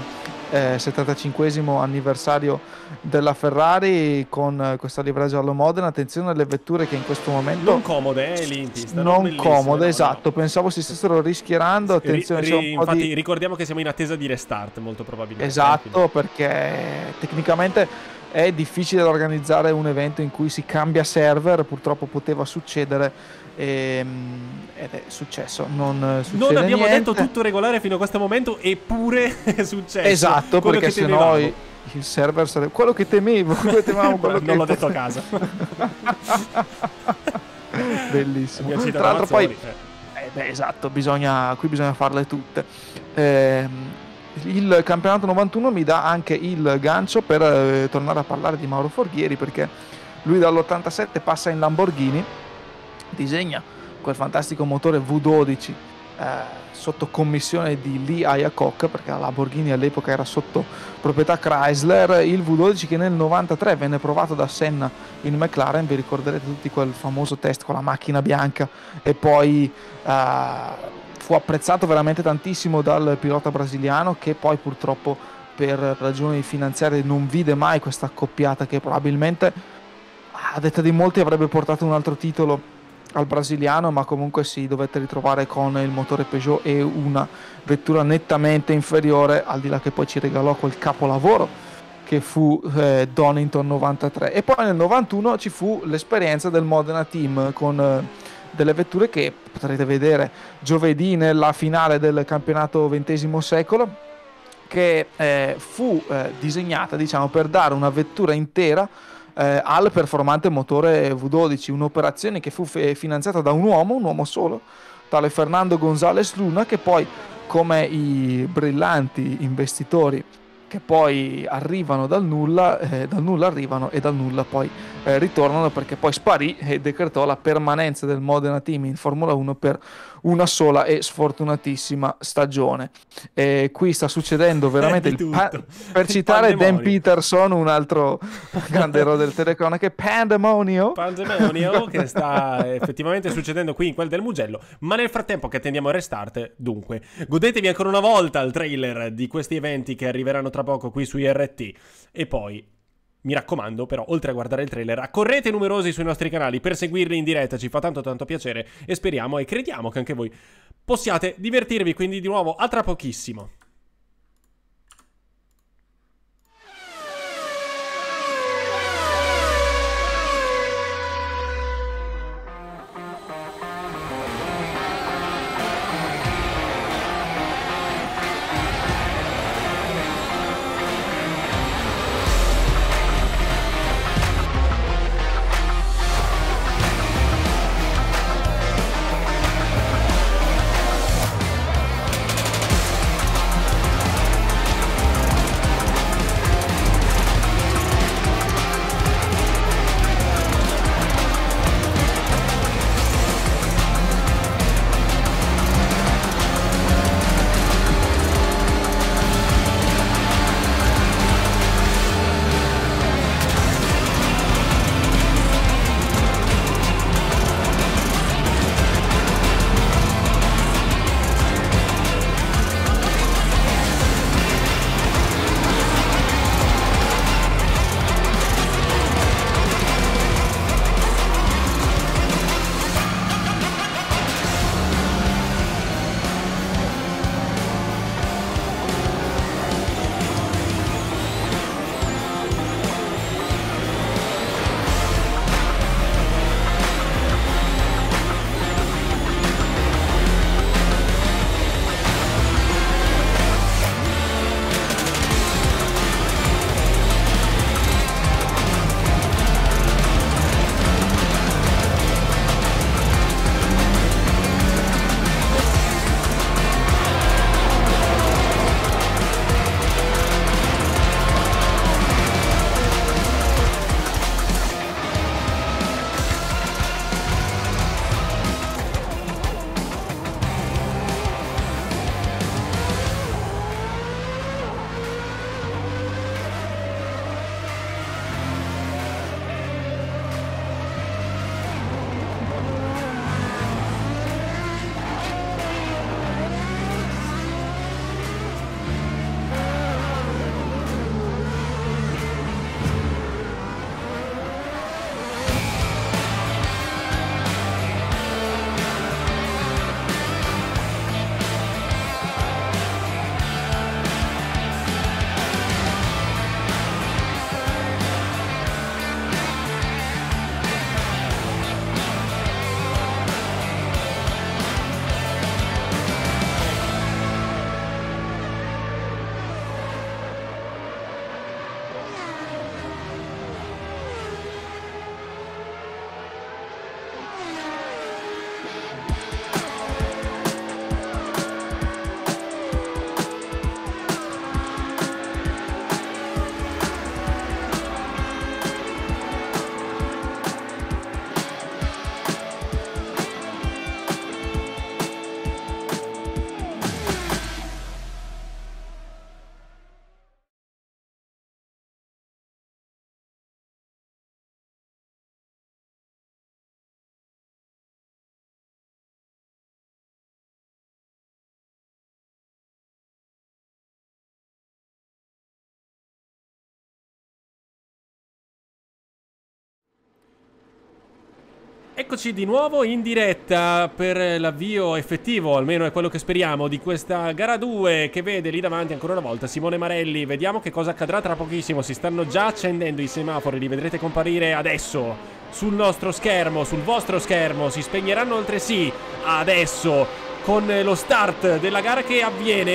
75esimo anniversario della Ferrari con questa livrea giallo Modena. Attenzione alle vetture che in questo momento non comode, lì in pista, non comode, no, esatto, no. Pensavo si stessero rischierando. Attenzione, c'è un po' infatti ricordiamo che siamo in attesa di restart, molto probabilmente. esatto, perché tecnicamente è difficile da organizzare un evento in cui si cambia server. Purtroppo poteva succedere ed è successo. Non abbiamo niente. detto tutto regolare fino a questo momento, eppure è successo. Esatto, quello perché che se no il server sarebbe quello che temevo. Non l'ho detto a casa. Bellissimo. Tra Tra l'altro poi esatto, qui bisogna farle tutte. Il campionato 91 mi dà anche il gancio per tornare a parlare di Mauro Forghieri, perché lui dall'87 passa in Lamborghini, disegna quel fantastico motore V12 sotto commissione di Lee Iacocca, perché la Lamborghini all'epoca era sotto proprietà Chrysler. Il V12 che nel 93 venne provato da Senna in McLaren, vi ricorderete tutti quel famoso test con la macchina bianca, e poi fu apprezzato veramente tantissimo dal pilota brasiliano, che poi purtroppo per ragioni finanziarie non vide mai questa accoppiata, che probabilmente a detta di molti avrebbe portato un altro titolo al brasiliano, ma comunque si dovette ritrovare con il motore Peugeot e una vettura nettamente inferiore, al di là che poi ci regalò quel capolavoro che fu Donington 93. E poi nel 91 ci fu l'esperienza del Modena Team con delle vetture che potrete vedere giovedì nella finale del campionato XX secolo, che fu disegnata, diciamo, per dare una vettura intera al performante motore V12, un'operazione che fu finanziata da un uomo solo, tale Fernando González Luna, che poi, come i brillanti investitori che poi arrivano dal nulla arrivano e dal nulla poi ritornano, perché poi sparì e decretò la permanenza del Modena Team in Formula 1 per una sola e sfortunatissima stagione. E qui sta succedendo veramente per citare Dan Peterson, un altro grande eroe del telecronache, pandemonio che sta effettivamente succedendo qui in quel del Mugello. Ma nel frattempo che attendiamo il restart, dunque godetevi ancora una volta il trailer di questi eventi che arriveranno tra poco qui su IRT. E poi mi raccomando, però, oltre a guardare il trailer, accorrete numerosi sui nostri canali per seguirli in diretta, ci fa tanto piacere e speriamo e crediamo che anche voi possiate divertirvi, quindi di nuovo a tra pochissimo. Eccoci di nuovo in diretta per l'avvio effettivo, almeno è quello che speriamo, di questa gara 2 che vede lì davanti ancora una volta Simone Marelli. Vediamo che cosa accadrà tra pochissimo, si stanno già accendendo i semafori, li vedrete comparire adesso sul nostro schermo, sul vostro schermo, si spegneranno altresì adesso con lo start della gara che avviene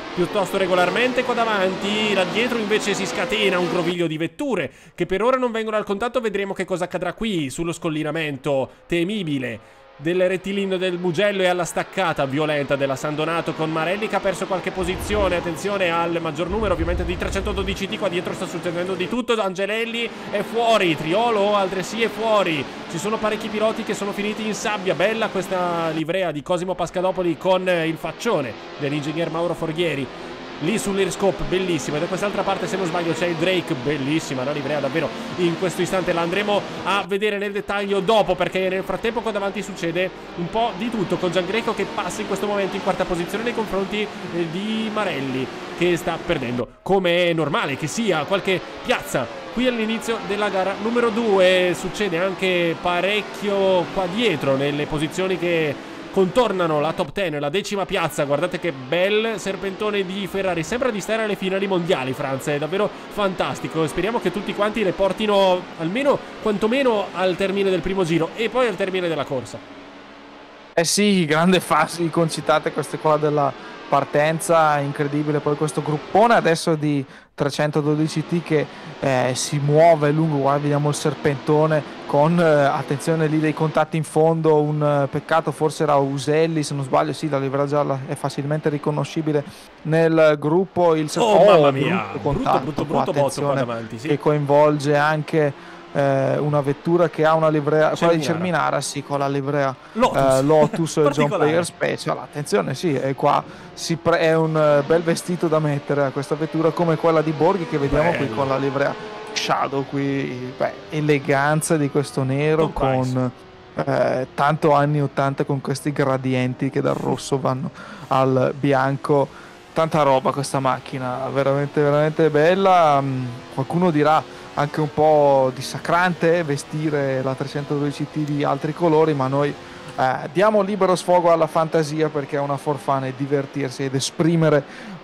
piuttosto regolarmente qua davanti. Là dietro invece si scatena un groviglio di vetture che per ora non vengono al contatto. Vedremo che cosa accadrà qui sullo scollinamento temibile del rettilineo del Mugello e alla staccata violenta della San Donato, con Marelli che ha perso qualche posizione. Attenzione al maggior numero ovviamente di 312T, qua dietro sta succedendo di tutto. Angelelli è fuori, Triolo altresì è fuori, ci sono parecchi piloti che sono finiti in sabbia. Bella questa livrea di Cosimo Pascadopoli con il faccione dell'ingegner Mauro Forghieri lì sull'Airscope, bellissima. E da quest'altra parte, se non sbaglio, c'è il Drake, bellissima la livrea davvero in questo istante. La andremo a vedere nel dettaglio dopo, perché nel frattempo qua davanti succede un po' di tutto, con Giangreco che passa in questo momento in quarta posizione nei confronti di Marelli, che sta perdendo, come è normale che sia, qualche piazza qui all'inizio della gara numero 2. Succede anche parecchio qua dietro nelle posizioni che contornano la top 10, la 10ª piazza. Guardate che bel serpentone di Ferrari, sembra di stare alle finali mondiali, Franz, è davvero fantastico. Speriamo che tutti quanti le portino almeno quantomeno al termine del primo giro e poi al termine della corsa. Eh sì, grande fasi concitate queste qua della partenza, incredibile. Poi questo gruppone adesso di 312T che si muove lungo, guarda, vediamo il serpentone con attenzione lì dei contatti in fondo. Un peccato, forse era Uselli se non sbaglio. Sì, la livrea gialla è facilmente riconoscibile nel gruppo. Il mamma mia, contatto, brutto botto qua davanti, sì. Che coinvolge anche una vettura che ha una livrea, quella di Cerminara, sì, con la livrea Lotus John Player Special. Attenzione, sì, e qua è un bel vestito da mettere a questa vettura, come quella di Borghi che vediamo qui con la livrea Shadow qui. Eleganza di questo nero con tanto anni 80, con questi gradienti che dal rosso vanno al bianco. Tanta roba questa macchina, veramente veramente bella. Qualcuno dirà anche un po' dissacrante vestire la 312T di altri colori, ma noi diamo libero sfogo alla fantasia, perché è una for fun e divertirsi ed esprimere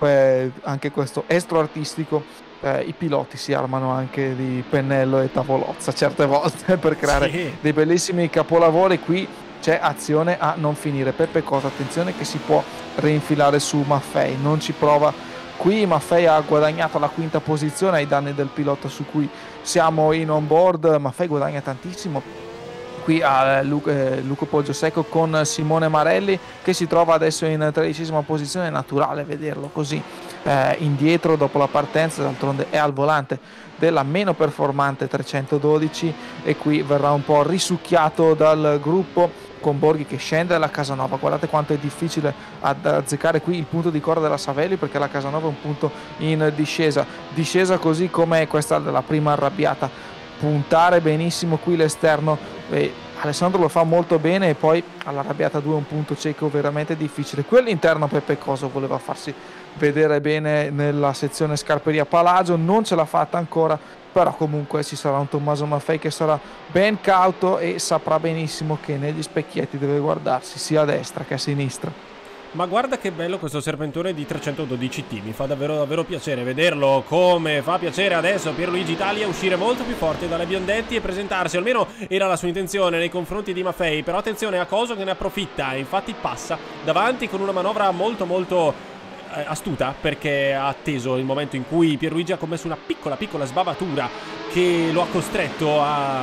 anche questo estro artistico. I piloti si armano anche di pennello e tavolozza certe volte per creare dei bellissimi capolavori. Qui c'è azione a non finire. Peppe Cosa, attenzione che si può reinfilare su Maffei, non ci prova qui. Maffei ha guadagnato la quinta posizione ai danni del pilota su cui siamo in on board. Maffei guadagna tantissimo qui a Luco Poggiosecco con Simone Marelli, che si trova adesso in 13ª posizione. È naturale vederlo così indietro dopo la partenza, d'altronde è al volante della meno performante 312 e qui verrà un po' risucchiato dal gruppo, con Borghi che scende dalla Casanova. Guardate quanto è difficile azzeccare qui il punto di corda della Savelli, perché la Casanova è un punto in discesa così come questa della prima arrabbiata. Puntare benissimo qui l'esterno, Alessandro lo fa molto bene, e poi all'arrabbiata 2 un punto cieco veramente difficile. Qui all'interno Peppe Coso voleva farsi vedere bene nella sezione scarperia Palagio, non ce l'ha fatta ancora, però comunque ci sarà un Tommaso Maffei che sarà ben cauto e saprà benissimo che negli specchietti deve guardarsi sia a destra che a sinistra. Ma guarda che bello questo serpentone di 312T, mi fa davvero davvero piacere vederlo, come fa piacere adesso a Pierluigi Italia uscire molto più forte dalle Biondetti e presentarsi, almeno era la sua intenzione nei confronti di Maffei. Però attenzione a Coso che ne approfitta, infatti passa davanti con una manovra molto molto astuta, perché ha atteso il momento in cui Pierluigi ha commesso una piccola sbavatura che lo ha costretto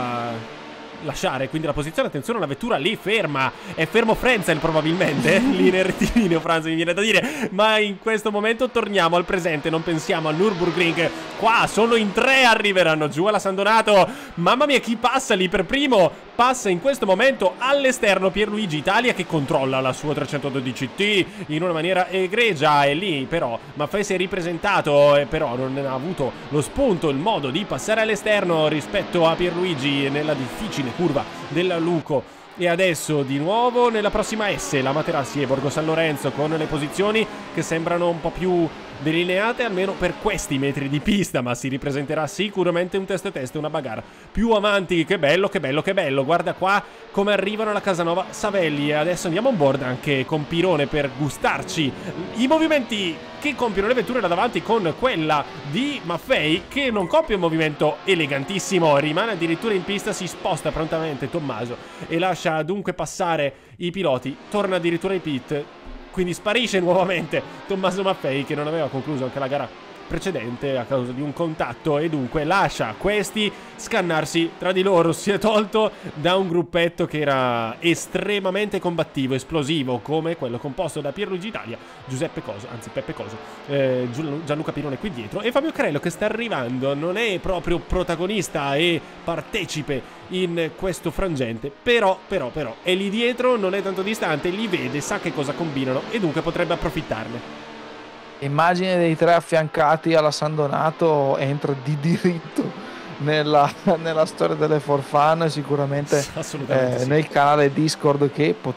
a lasciare quindi la posizione. Attenzione, una vettura lì ferma, è fermo Frenzel probabilmente lì nel rettilineo, Franz, mi viene da dire, ma in questo momento torniamo al presente, non pensiamo al Nürburgring. Qua sono in 3, arriveranno giù alla San Donato. Mamma mia, chi passa lì per primo? Passa in questo momento all'esterno Pierluigi Italia, che controlla la sua 312T in una maniera egregia, e lì però Maffei si è ripresentato, però non ha avuto lo spunto, il modo di passare all'esterno rispetto a Pierluigi nella difficile curva della Luco. E adesso di nuovo nella prossima S la Materassi e Borgo San Lorenzo, con le posizioni che sembrano un po' più delineate almeno per questi metri di pista, ma si ripresenterà sicuramente un test, una bagarre più avanti. Che bello, che bello, che bello, guarda qua come arrivano alla Casanova Savelli. E adesso andiamo on board anche con Pirone per gustarci i movimenti che compiono le vetture là davanti, con quella di Maffei che non compie un movimento elegantissimo, rimane addirittura in pista, si sposta prontamente Tommaso e lascia dunque passare i piloti, torna addirittura ai pit. Quindi sparisce nuovamente Tommaso Maffei, che non aveva concluso anche la gara precedente a causa di un contatto, e dunque lascia questi scannarsi tra di loro. Si è tolto da un gruppetto che era estremamente combattivo, esplosivo, come quello composto da Pierluigi Italia, Giuseppe Coso, anzi Peppe Coso, Gianluca Pirone qui dietro, e Fabio Carello, che sta arrivando. Non è proprio protagonista e partecipe in questo frangente, però è lì dietro, non è tanto distante, li vede, sa che cosa combinano e dunque potrebbe approfittarne. Immagine dei 3 affiancati alla San Donato entra di diritto nella storia delle For Fun, sicuramente Assolutamente sì. Nel canale Discord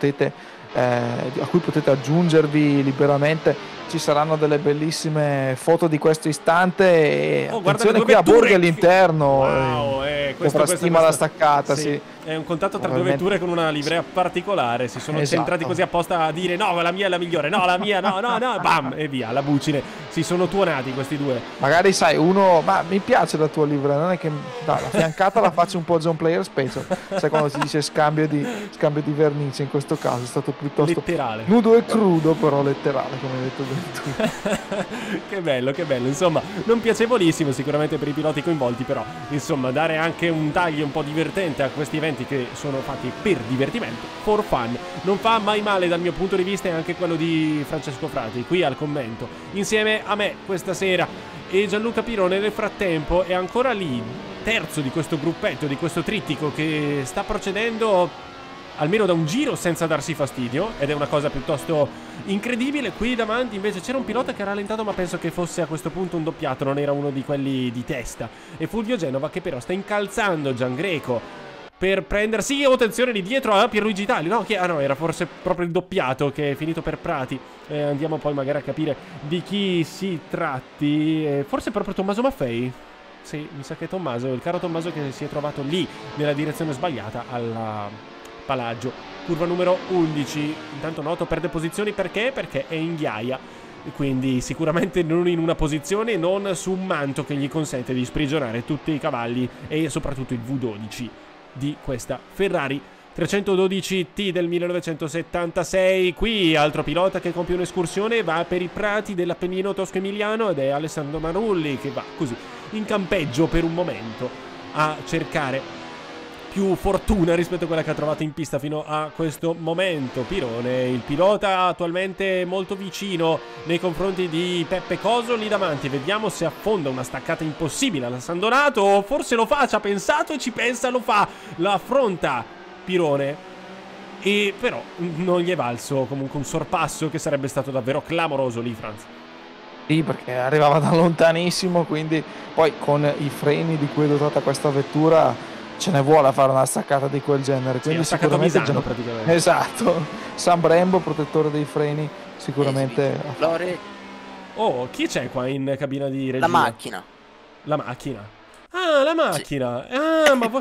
a cui potete aggiungervi liberamente. Ci saranno delle bellissime foto di questo istante e attenzione qui a Borghi all'interno. Wow, stima la staccata, sì. È un contatto tra 2 vetture con una livrea particolare. Si sono centrati così apposta a dire no, la mia è la migliore, no, la mia, no, bam, e via, la bucine. Si sono tuonati questi due. Magari sai, uno, ma mi piace la tua livrea, non è che la fiancata la faccio un po' John Player Special. Sai quando si dice scambio di vernice, in questo caso è stato piuttosto letterale. Nudo e crudo, però letterale, come hai detto tu. Che bello, insomma, non piacevolissimo sicuramente per i piloti coinvolti, però insomma dare anche un taglio un po' divertente a questi eventi che sono fatti per divertimento, for fun, non fa mai male dal mio punto di vista, e anche quello di Francesco Frati qui al commento insieme a me questa sera. E Gianluca Pirone nel frattempo è ancora lì, terzo di questo gruppetto, di questo trittico che sta procedendo almeno da un giro senza darsi fastidio, ed è una cosa piuttosto incredibile. Qui davanti invece c'era un pilota che ha rallentato, ma penso che fosse a questo punto un doppiato, non era uno di quelli di testa, e Fulvio Genova che però sta incalzando Giangreco per prendersi, attenzione, di dietro a Pierluigi Italia, no, era forse proprio il doppiato che è finito per Prati. Andiamo poi magari a capire di chi si tratti, forse proprio Tommaso Maffei. Sì, mi sa che è Tommaso, il caro Tommaso, che si è trovato lì nella direzione sbagliata alla Palagio, curva numero 11. Intanto Noto perde posizioni perché è in ghiaia, quindi sicuramente non in una posizione, non su un manto che gli consente di sprigionare tutti i cavalli e soprattutto il V12 di questa Ferrari 312T del 1976. Qui altro pilota che compie un'escursione, va per i prati dell'Appennino tosco-emiliano, ed è Alessandro Marulli, che va così in campeggio per un momento a cercare più fortuna rispetto a quella che ha trovato in pista fino a questo momento. Pirone, il pilota attualmente molto vicino nei confronti di Peppe Coso lì davanti. Vediamo se affonda una staccata impossibile alla San Donato. Forse lo fa, ci ha pensato e ci pensa, lo fa, la affronta Pirone, e però non gli è valso comunque un sorpasso che sarebbe stato davvero clamoroso lì, Franz. Sì, perché arrivava da lontanissimo, quindi poi con i freni di cui è dotata questa vettura ce ne vuole a fare una staccata di quel genere. Quindi sì, sicuramente Misano, praticamente. Esatto, San Brembo, protettore dei freni, sicuramente. Oh, chi c'è qua in cabina di regia? La macchina. La macchina. Ah, la macchina. Sì. Ah, ma voi...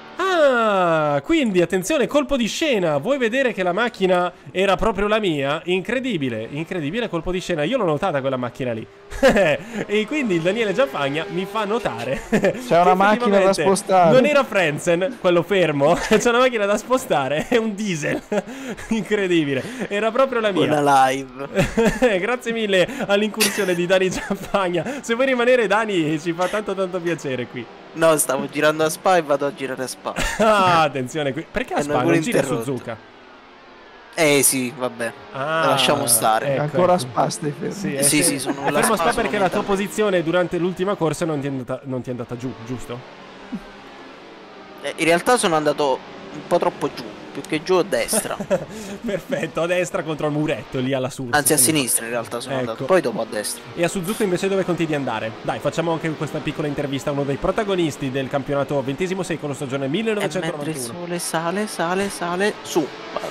Ah, quindi attenzione, colpo di scena. Vuoi vedere che la macchina era proprio la mia? Incredibile, incredibile colpo di scena. Io l'ho notata quella macchina lì. E quindi il Daniele Giaffagna mi fa notare c'è una macchina da spostare. Non era Frentzen, quello fermo. C'è una macchina da spostare. È un diesel. Incredibile. Era proprio la mia. Una live. Grazie mille all'incursione di Dani Giaffagna. Se vuoi rimanere, Dani, ci fa tanto piacere qui. No, stavo girando a Spa e vado a girare a Spa. Ah, attenzione qui. Perché a Spa non gira Suzuka? Sì, vabbè. Lasciamo stare. Ecco, ancora a Spa stai fermo. Sì, sono fermo a Spa perché la tua posizione durante l'ultima corsa non ti è andata giù, giusto? In realtà sono andato un po' troppo giù, più che giù a destra. Perfetto, a destra contro il muretto lì alla Sursa. Anzi, a sinistra in realtà sono andato, poi dopo a destra. E a Suzuka invece dove conti di andare? Dai, facciamo anche questa piccola intervista a uno dei protagonisti del campionato XX secolo stagione 1991. E mentre il sole sale su.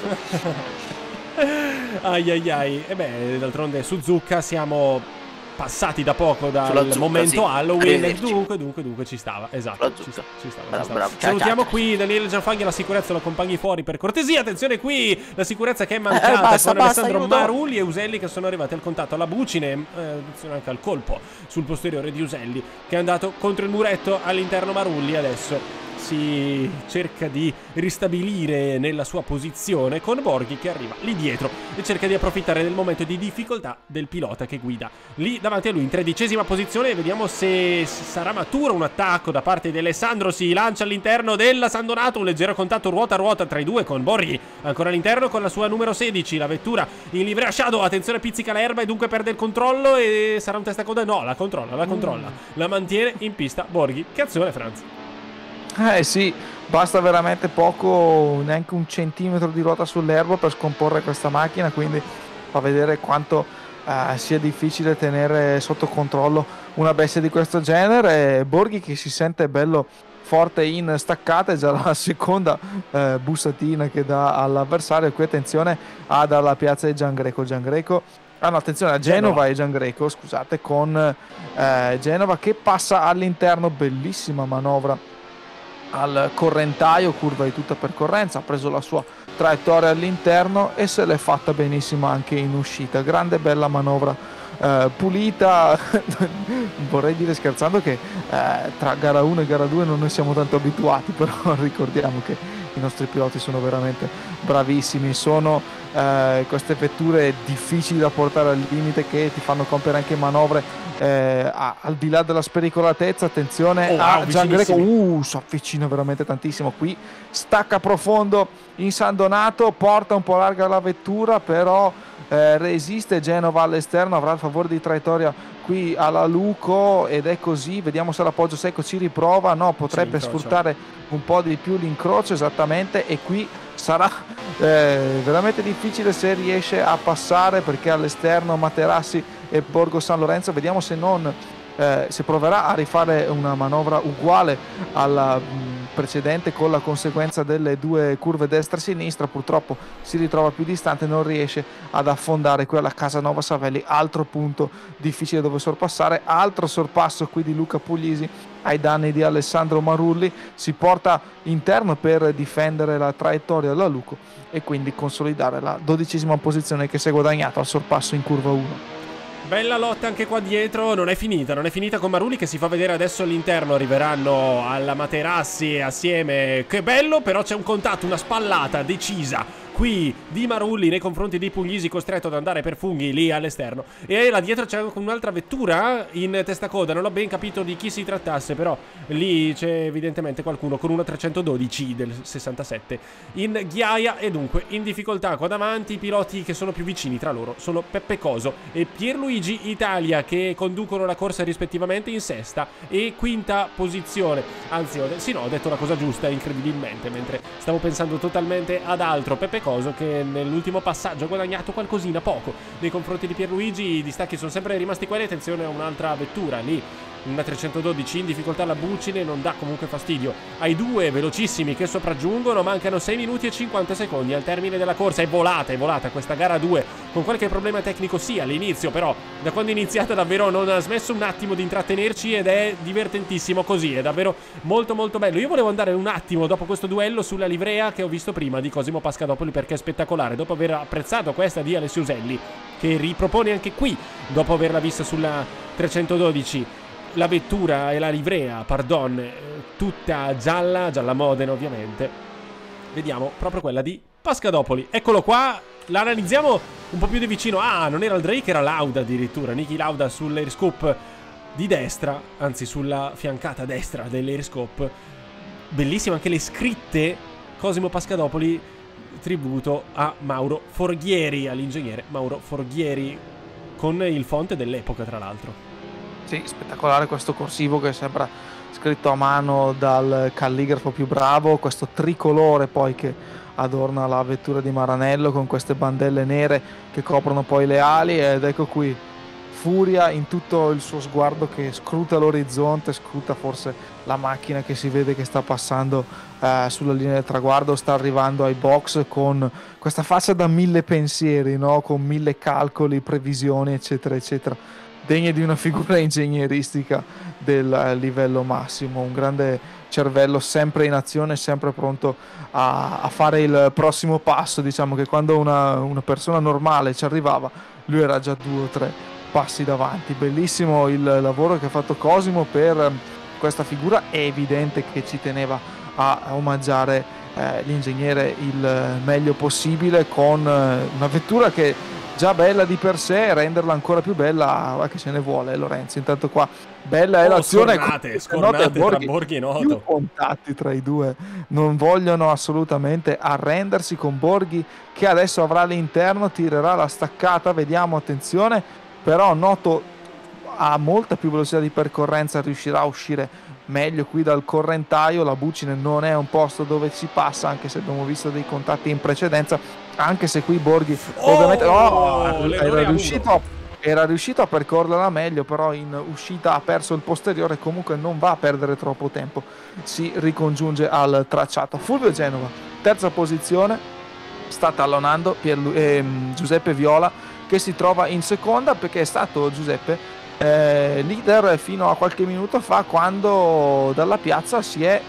Ai. E beh, d'altronde Suzuka siamo passati da poco dal momento Halloween. Dunque ci stava. Esatto, ci stava. Bravo. Salutiamo qui Daniele Gianfagni, la sicurezza lo accompagni fuori per cortesia. Attenzione qui, la sicurezza che è mancata con Alessandro Marulli e Uselli che sono arrivati al contatto alla bucine, anche al colpo sul posteriore di Uselli che è andato contro il muretto all'interno. Marulli adesso si cerca di ristabilire nella sua posizione, con Borghi che arriva lì dietro e cerca di approfittare del momento di difficoltà del pilota che guida lì davanti a lui in 13ª posizione. Vediamo se sarà maturo un attacco da parte di Alessandro, si lancia all'interno della San Donato, un leggero contatto ruota a ruota tra i due, con Borghi ancora all'interno con la sua numero 16, la vettura in livrea Shadow, attenzione, pizzica l'erba e dunque perde il controllo e sarà un testacoda. No, la controlla, la mantiene in pista Borghi. Che azione, Franz? Sì, basta veramente poco, neanche un centimetro di ruota sull'erba per scomporre questa macchina, quindi fa vedere quanto sia difficile tenere sotto controllo una bestia di questo genere. Borghi che si sente bello forte in staccata, è già la seconda bussatina che dà all'avversario. Qui attenzione dalla piazza di Giangreco, no, attenzione a Genova e Giangreco, scusate, con Genova che passa all'interno, bellissima manovra al correntaio, curva di tutta percorrenza, ha preso la sua traiettoria all'interno e se l'è fatta benissimo anche in uscita. Grande bella manovra pulita. Vorrei dire scherzando che tra gara 1 e gara 2 non ne siamo tanto abituati, però ricordiamo che i nostri piloti sono veramente bravissimi, sono queste vetture difficili da portare al limite che ti fanno compiere anche manovre al di là della spericolatezza. Attenzione a Giangreco, si avvicina veramente tantissimo, qui stacca profondo in San Donato, porta un po' larga la vettura, però resiste Genova all'esterno, avrà il favore di traiettoria qui alla Luco ed è così. Vediamo se l'appoggio secco ci riprova, no, potrebbe sfruttare un po' di più l'incrocio, esattamente, e qui sarà veramente difficile se riesce a passare, perché all'esterno Materassi e Borgo San Lorenzo. Vediamo se non se proverà a rifare una manovra uguale alla precedente, con la conseguenza delle due curve destra e sinistra. Purtroppo si ritrova più distante, non riesce ad affondare qui alla Casanova Savelli, altro punto difficile dove sorpassare. Altro sorpasso qui di Luca Puglisi ai danni di Alessandro Marulli, si porta interno per difendere la traiettoria della Luco e quindi consolidare la 12ª posizione che si è guadagnato al sorpasso in curva 1. Bella lotta anche qua dietro, non è finita con Marulli che si fa vedere adesso all'interno. Arriveranno alla Materassi assieme, che bello, però c'è un contatto, una spallata decisa qui di Marulli nei confronti di Puglisi, costretto ad andare per funghi lì all'esterno. E là dietro c'è un'altra vettura in testacoda, non ho ben capito di chi si trattasse, però lì c'è evidentemente qualcuno con una 312 del 67 in ghiaia e dunque in difficoltà qua davanti. I piloti che sono più vicini tra loro sono Peppe Coso e Pierluigi Italia, che conducono la corsa rispettivamente in sesta e quinta posizione. Anzi, ho detto la cosa giusta incredibilmente, mentre stavo pensando totalmente ad altro. Peppe Coso che nell'ultimo passaggio ha guadagnato qualcosina, poco, nei confronti di Pierluigi. I distacchi sono sempre rimasti quelli. Attenzione a un'altra vettura lì, una 312 in difficoltà, la Bucine, non dà comunque fastidio ai due velocissimi che sopraggiungono. Mancano 6 minuti e 50 secondi al termine della corsa. È volata questa gara 2 con qualche problema tecnico sì all'inizio, però da quando è iniziata davvero non ha smesso un attimo di intrattenerci ed è divertentissimo così, è davvero molto molto bello. Io volevo andare un attimo dopo questo duello sulla livrea che ho visto prima di Cosimo Pascadopoli, perché è spettacolare, dopo aver apprezzato questa di Alessio Uselli che ripropone anche qui dopo averla vista sulla 312. La vettura e la livrea, tutta gialla Modena ovviamente. Vediamo proprio quella di Pascadopoli. Eccolo qua, la analizziamo un po' più di vicino. Ah, non era il Drake, era Lauda addirittura. Niki Lauda sull'Airscope di destra, anzi sulla fiancata destra dell'Airscope. Bellissime anche le scritte Cosimo Pascadopoli, tributo a Mauro Forghieri, all'ingegnere Mauro Forghieri, con il font dell'epoca tra l'altro. Sì, spettacolare questo corsivo che sembra scritto a mano dal calligrafo più bravo, questo tricolore poi che adorna la vettura di Maranello con queste bandelle nere che coprono poi le ali, ed ecco qui furia in tutto il suo sguardo che scruta l'orizzonte, scruta forse la macchina che si vede che sta passando sulla linea del traguardo, sta arrivando ai box con questa faccia da 1000 pensieri, no? Con 1000 calcoli, previsioni eccetera eccetera, degne di una figura ingegneristica del livello massimo. Un grande cervello sempre in azione, sempre pronto a fare il prossimo passo. Diciamo che quando una persona normale ci arrivava, lui era già 2 o 3 passi davanti. Bellissimo il lavoro che ha fatto Cosimo per questa figura, è evidente che ci teneva a omaggiare l'ingegnere il meglio possibile con una vettura che già bella di per sé, renderla ancora più bella, che se ne vuole Lorenzo. Intanto qua bella è l'azione, scornate tra Borghi e Noto, più contatti tra i due, non vogliono assolutamente arrendersi, con Borghi che adesso avrà l'interno, tirerà la staccata, vediamo, attenzione, però Noto ha molta più velocità di percorrenza, riuscirà a uscire meglio qui dal correntaio. La Bucine non è un posto dove si passa, anche se abbiamo visto dei contatti in precedenza, anche se qui Borghi ovviamente era riuscito a percorrerla meglio, però in uscita ha perso il posteriore, comunque non va a perdere troppo tempo, si ricongiunge al tracciato. Fulvio Genova, terza posizione, sta tallonando Giuseppe Viola, che si trova in seconda, perché è stato Giuseppe leader fino a qualche minuto fa, quando Dalla Piazza si è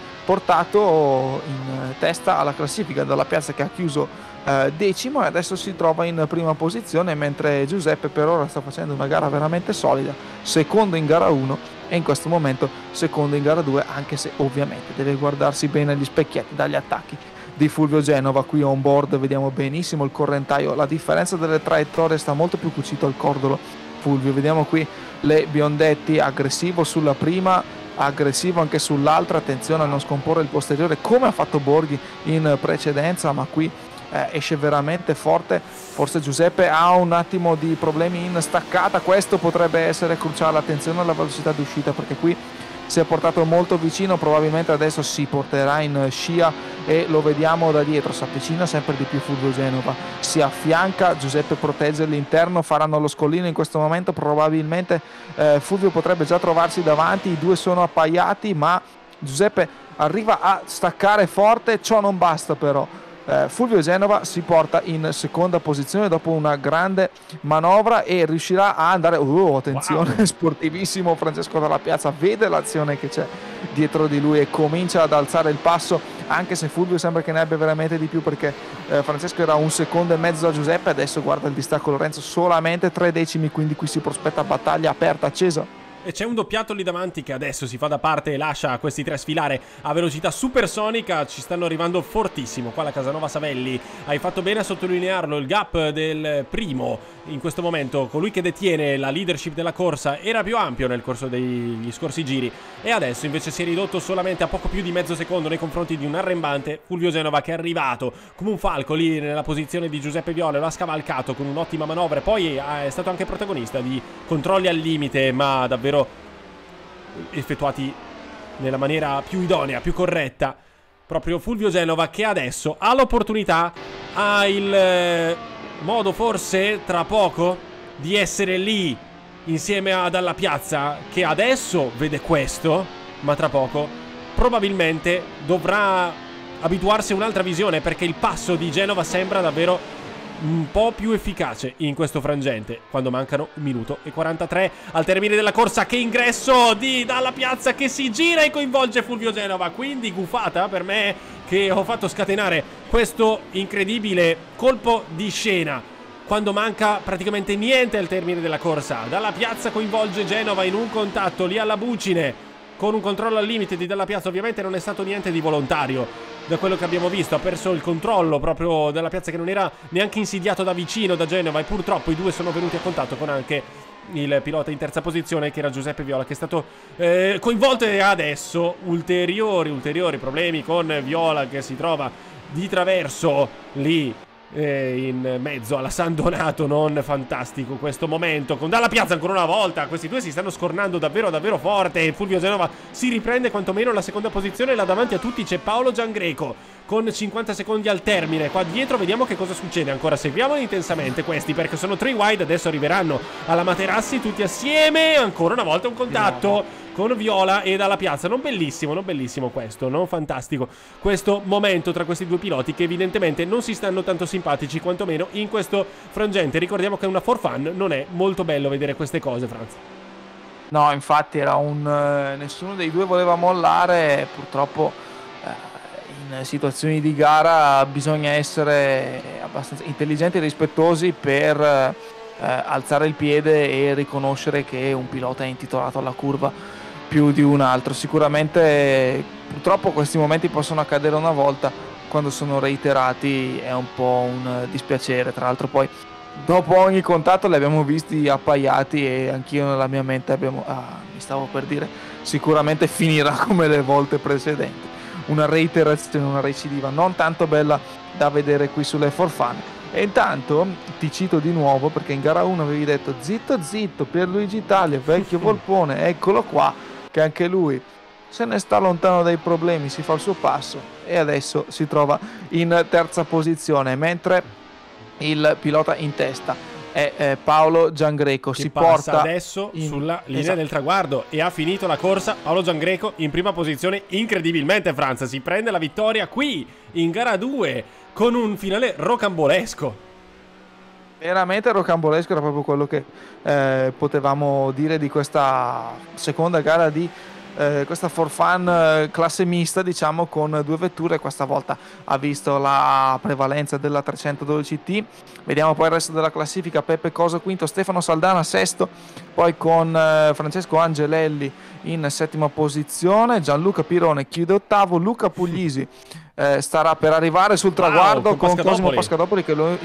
portato in testa alla classifica. Dalla Piazza che ha chiuso decimo e adesso si trova in prima posizione, mentre Giuseppe per ora sta facendo una gara veramente solida, secondo in gara 1 e in questo momento secondo in gara 2, anche se ovviamente deve guardarsi bene agli specchietti dagli attacchi di Fulvio Genova. Qui on board vediamo benissimo il correntaio, la differenza delle traiettorie, sta molto più cucito al cordolo Fulvio. Vediamo qui le Biondetti, aggressivo sulla prima, aggressivo anche sull'altra, attenzione a non scomporre il posteriore come ha fatto Borghi in precedenza, ma qui esce veramente forte. Forse Giuseppe ha un attimo di problemi in staccata, questo potrebbe essere cruciale, attenzione alla velocità di uscita, perché qui si è portato molto vicino, probabilmente adesso si porterà in scia e lo vediamo da dietro, si avvicina sempre di più Fulvio Genova, si affianca, Giuseppe protegge l'interno, faranno lo scollino in questo momento, probabilmente Fulvio potrebbe già trovarsi davanti, i due sono appaiati, ma Giuseppe arriva a staccare forte, ciò non basta però. Fulvio Genova si porta in seconda posizione dopo una grande manovra e riuscirà a andare, attenzione, wow, sportivissimo Francesco Dalla Piazza, vede l'azione che c'è dietro di lui e comincia ad alzare il passo, anche se Fulvio sembra che ne abbia veramente di più, perché Francesco era 1,5 secondi da Giuseppe, adesso guarda il distacco Lorenzo, solamente 3 decimi, quindi qui si prospetta battaglia aperta, accesa. E c'è un doppiato lì davanti che adesso si fa da parte e lascia questi tre sfilare a velocità supersonica. Ci stanno arrivando fortissimo qua la Casanova Savelli. Hai fatto bene a sottolinearlo, il gap del primo in questo momento, colui che detiene la leadership della corsa, era più ampio nel corso degli scorsi giri e adesso invece si è ridotto solamente a poco più di mezzo secondo nei confronti di un arrembante Fulvio Genova, che è arrivato come un falco lì nella posizione di Giuseppe Viola, lo ha scavalcato con un'ottima manovra e poi è stato anche protagonista di controlli al limite, ma davvero effettuati nella maniera più idonea, più corretta. Proprio Fulvio Genova, che adesso ha l'opportunità, ha il modo forse tra poco di essere lì insieme a Dalla Piazza, che adesso vede questo, ma tra poco probabilmente dovrà abituarsi a un'altra visione, perché il passo di Genova sembra davvero un po' più efficace in questo frangente, quando mancano 1 minuto e 43 al termine della corsa. Che ingresso di Dalla Piazza, che si gira e coinvolge Fulvio Genova, quindi gufata per me che ho fatto scatenare questo incredibile colpo di scena quando manca praticamente niente al termine della corsa. Dalla Piazza coinvolge Genova in un contatto lì alla Bucine, con un controllo al limite di Dalla Piazza. Ovviamente non è stato niente di volontario, da quello che abbiamo visto, ha perso il controllo proprio Dalla Piazza, che non era neanche insidiato da vicino da Genova, e purtroppo i due sono venuti a contatto con anche il pilota in terza posizione, che era Giuseppe Viola, che è stato coinvolto, e adesso ulteriori problemi con Viola, che si trova di traverso lì in mezzo alla San Donato. Non fantastico questo momento con Dalla Piazza ancora una volta, questi due si stanno scornando davvero forte e Fulvio Genova si riprende quantomeno la seconda posizione. Là davanti a tutti c'è Paolo Giangreco con 50 secondi al termine. Qua dietro vediamo che cosa succede ancora, seguiamoli intensamente questi, perché sono 3 wide, adesso arriveranno alla Materassi tutti assieme, ancora una volta un contatto con Viola e Dalla Piazza. Non bellissimo questo, non fantastico questo momento tra questi due piloti, che evidentemente non si stanno tanto simpatici, quantomeno in questo frangente. Ricordiamo che è una for fun, non è molto bello vedere queste cose, Franz. No, infatti era nessuno dei due voleva mollare, purtroppo in situazioni di gara bisogna essere abbastanza intelligenti e rispettosi per alzare il piede e riconoscere che un pilota è intitolato alla curva più di un altro. Sicuramente purtroppo questi momenti possono accadere una volta, quando sono reiterati è un po' un dispiacere. Tra l'altro poi dopo ogni contatto li abbiamo visti appaiati e anch'io nella mia mente mi stavo per dire, sicuramente finirà come le volte precedenti. Una reiterazione, una recidiva non tanto bella da vedere qui sulle For Fun. E intanto ti cito di nuovo, perché in gara 1 avevi detto zitto zitto Pierluigi Italia, vecchio volpone, eccolo qua che anche lui se ne sta lontano dai problemi, si fa il suo passo e adesso si trova in terza posizione, mentre il pilota in testa è Paolo Giangreco. Che si passa porta adesso sulla linea del traguardo e ha finito la corsa. Paolo Giangreco in prima posizione, incredibilmente. Franza si prende la vittoria qui in gara 2 con un finale rocambolesco. Veramente rocambolesco, era proprio quello che potevamo dire di questa seconda gara di questa For Fun classe mista, diciamo, con due vetture. Questa volta ha visto la prevalenza della 312T. Vediamo poi il resto della classifica: Peppe Coso quinto, Stefano Saldana sesto, poi con Francesco Angelelli in settima posizione, Gianluca Pirone chiude ottavo, Luca Puglisi starà per arrivare sul traguardo con Cosimo Pascadopoli che lo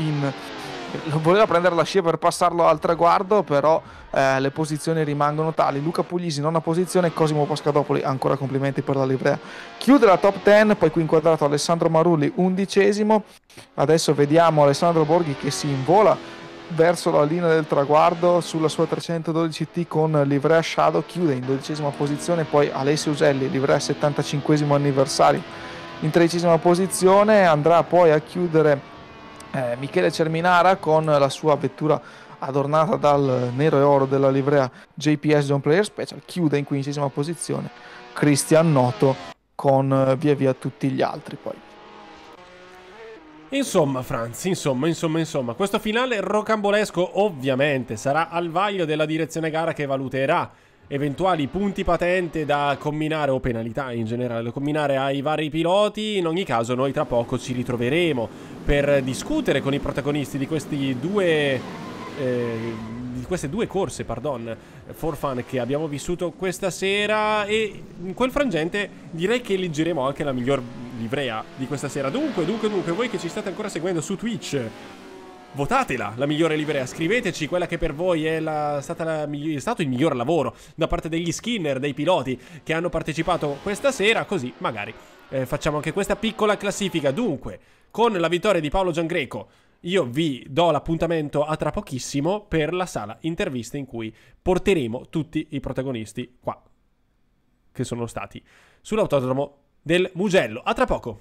voleva prendere la scia per passarlo al traguardo, però le posizioni rimangono tali. Luca Puglisi nona posizione, Cosimo Pascadopoli, ancora complimenti per la livrea, chiude la top 10. Poi qui inquadrato Alessandro Marulli undicesimo. Adesso vediamo Alessandro Borghi che si invola verso la linea del traguardo sulla sua 312T con livrea Shadow, chiude in dodicesima posizione. Poi Alessio Uselli, livrea 75esimo anniversario, in tredicesima posizione. Andrà poi a chiudere Michele Cerminara con la sua vettura adornata dal nero e oro della livrea JPS John Player Special, chiude in quindicesima posizione Cristian Noto con via via tutti gli altri. Poi insomma Franz, insomma questo finale rocambolesco ovviamente sarà al vaglio della direzione gara, che valuterà eventuali punti patente da comminare o penalità in generale da comminare ai vari piloti. In ogni caso noi tra poco ci ritroveremo per discutere con i protagonisti di questi di queste due corse, For Fun che abbiamo vissuto questa sera, e in quel frangente direi che eleggeremo anche la miglior livrea di questa sera. Dunque, voi che ci state ancora seguendo su Twitch, votatela la migliore livrea, scriveteci quella che per voi è stato il miglior lavoro da parte degli skinner, dei piloti che hanno partecipato questa sera, così magari facciamo anche questa piccola classifica. Dunque, con la vittoria di Paolo Giangreco, io vi do l'appuntamento a tra pochissimo per la sala interviste, in cui porteremo tutti i protagonisti qua che sono stati sull'autodromo del Mugello. A tra poco.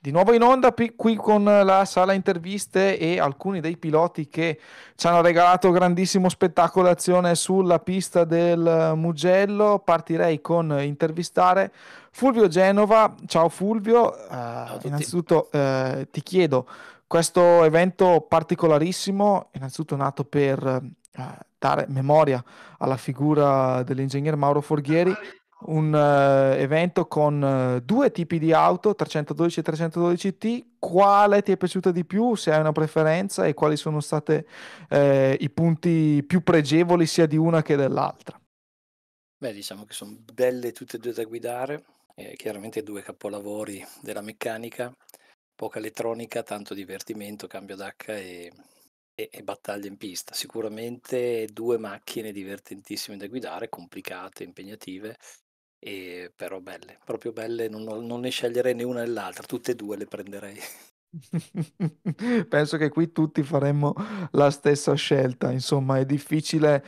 Di nuovo in onda qui con la sala interviste e alcuni dei piloti che ci hanno regalato grandissimo spettacolo d'azione sulla pista del Mugello. Partirei con intervistare Fulvio Genova. Ciao Fulvio. Ciao a tutti. Innanzitutto ti chiedo, questo evento particolarissimo, innanzitutto nato per dare memoria alla figura dell'ingegner Mauro Forghieri, un evento con due tipi di auto, 312 e 312T. Quale ti è piaciuta di più, se hai una preferenza, e quali sono stati i punti più pregevoli sia di una che dell'altra? Beh, diciamo che sono belle tutte e due da guidare, chiaramente due capolavori della meccanica, poca elettronica, tanto divertimento, cambio d'H e battaglie in pista. Sicuramente due macchine divertentissime da guidare, complicate, impegnative, però belle, proprio belle, non ne sceglierei né una né l'altra, tutte e due le prenderei. Penso che qui tutti faremmo la stessa scelta. Insomma, è difficile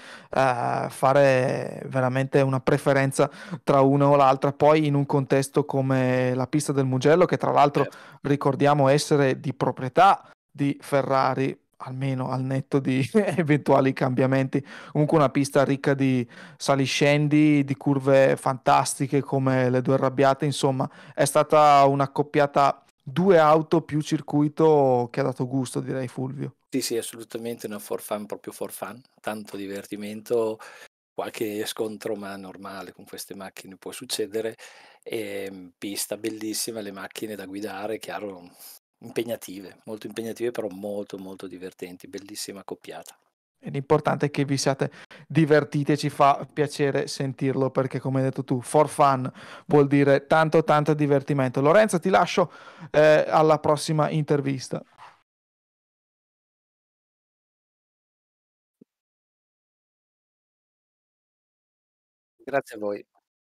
fare veramente una preferenza tra una o l'altra. Poi in un contesto come la pista del Mugello, che tra l'altro ricordiamo essere di proprietà di Ferrari, almeno al netto di eventuali cambiamenti, comunque una pista ricca di saliscendi, di curve fantastiche come le due arrabbiate. Insomma, è stata un'accoppiata due auto più circuito che ha dato gusto, direi, Fulvio. Sì, assolutamente una for fun, proprio for fun, tanto divertimento, qualche scontro ma normale con queste macchine può succedere, pista bellissima, le macchine da guidare, chiaro, impegnative, molto impegnative, però molto molto divertenti, bellissima accoppiata. E l'importante è che vi siate divertiti, ci fa piacere sentirlo, perché come hai detto tu, for fun vuol dire tanto tanto divertimento. Lorenzo, ti lascio alla prossima intervista. Grazie a voi.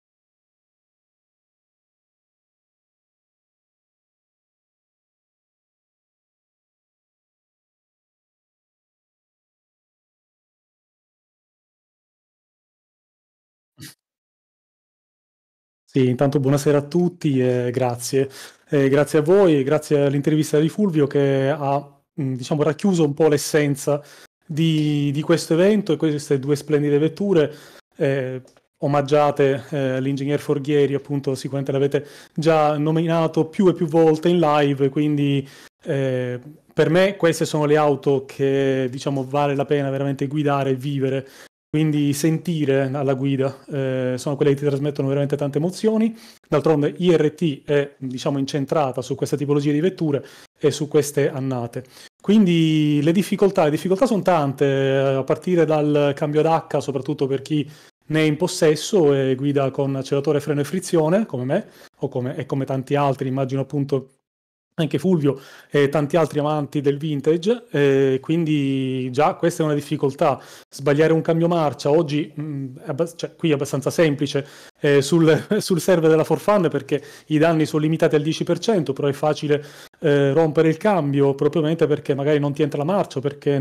Sì, intanto buonasera a tutti e grazie. Grazie a voi e grazie all'intervista di Fulvio che ha, diciamo, racchiuso un po' l'essenza di questo evento e queste due splendide vetture omaggiate all'ingegner Forghieri. Appunto, sicuramente l'avete già nominato più e più volte in live, quindi per me queste sono le auto che, diciamo, vale la pena veramente guidare e vivere. Quindi sentire alla guida sono quelle che ti trasmettono veramente tante emozioni. D'altronde IRT è, diciamo, incentrata su questa tipologia di vetture e su queste annate. Quindi le difficoltà sono tante, a partire dal cambio d'H, soprattutto per chi ne è in possesso e guida con acceleratore, freno e frizione, come me, e come tanti altri, immagino appunto anche Fulvio e tanti altri amanti del vintage, quindi già questa è una difficoltà. Sbagliare un cambio marcia oggi qui è abbastanza semplice sul server della For Fun, perché i danni sono limitati al 10%, però è facile rompere il cambio propriamente perché magari non ti entra la marcia, perché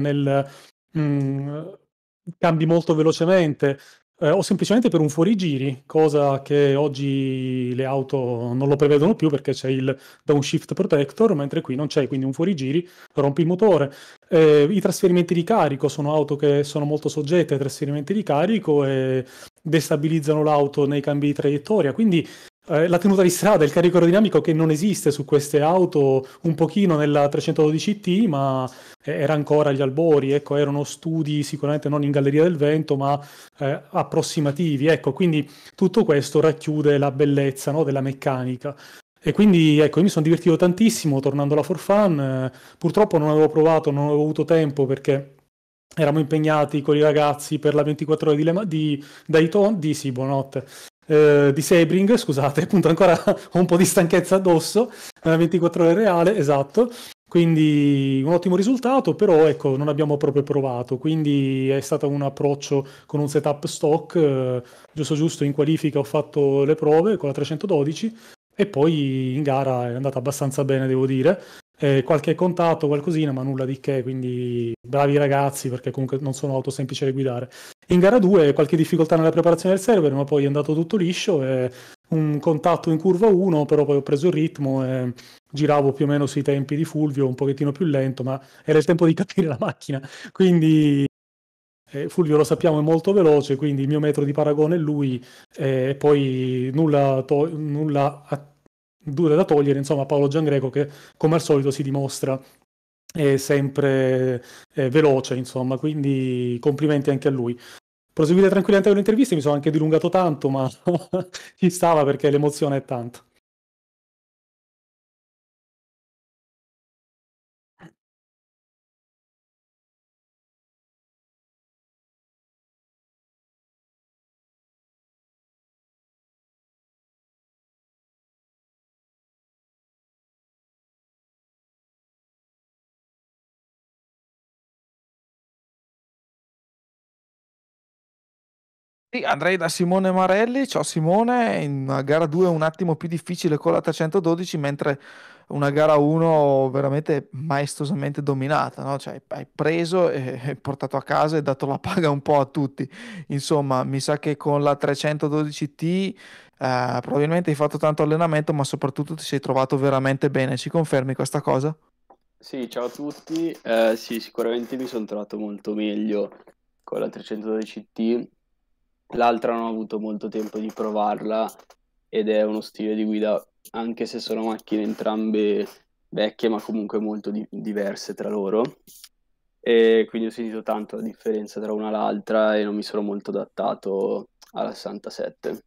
cambi molto velocemente, o semplicemente per un fuorigiri, cosa che oggi le auto non lo prevedono più perché c'è il downshift protector, mentre qui non c'è, quindi un fuorigiri, rompi il motore. I trasferimenti di carico sono auto che sono molto soggette ai trasferimenti di carico e destabilizzano l'auto nei cambi di traiettoria, quindi la tenuta di strada, il carico aerodinamico che non esiste su queste auto, un pochino nella 312T, ma era ancora agli albori, ecco, erano studi sicuramente non in galleria del vento, ma approssimativi, ecco, quindi tutto questo racchiude la bellezza, no, della meccanica. E quindi, ecco, io mi sono divertito tantissimo tornando alla For Fun, purtroppo non avevo avuto tempo perché eravamo impegnati con i ragazzi per la 24 ore di Daytona, di Sebring, scusate, appunto ancora ho un po' di stanchezza addosso, 24 ore reale, esatto, quindi un ottimo risultato, però ecco, non abbiamo proprio provato, quindi è stato un approccio con un setup stock, giusto in qualifica ho fatto le prove con la 312 e poi in gara è andata abbastanza bene, devo dire. Qualche contatto, qualcosina, ma nulla di che, quindi bravi ragazzi, perché comunque non sono auto semplici da guidare. In gara 2 qualche difficoltà nella preparazione del server, ma poi è andato tutto liscio e un contatto in curva 1, però poi ho preso il ritmo e giravo più o meno sui tempi di Fulvio, un pochettino più lento, ma era il tempo di capire la macchina. Quindi Fulvio, lo sappiamo, è molto veloce, quindi il mio metro di paragone è lui, e poi nulla da togliere, insomma, a Paolo Giangreco, che come al solito si dimostra sempre veloce, insomma, quindi complimenti anche a lui. Proseguire tranquillamente con le interviste, mi sono anche dilungato tanto, ma ci stava perché l'emozione è tanta. Sì, andrei da Simone Marelli. Ciao Simone, in una gara 2 un attimo più difficile con la 312, mentre una gara 1 veramente maestosamente dominata, no? Cioè, hai preso e portato a casa e dato la paga un po' a tutti. Insomma, mi sa che con la 312T probabilmente hai fatto tanto allenamento, ma soprattutto ti sei trovato veramente bene. Ci confermi questa cosa? Sì, ciao a tutti. Sì, sicuramente mi sono trovato molto meglio con la 312T. L'altra non ho avuto molto tempo di provarla ed è uno stile di guida, anche se sono macchine entrambe vecchie, ma comunque molto diverse tra loro. E quindi ho sentito tanto la differenza tra una e l'altra e non mi sono molto adattato alla 67.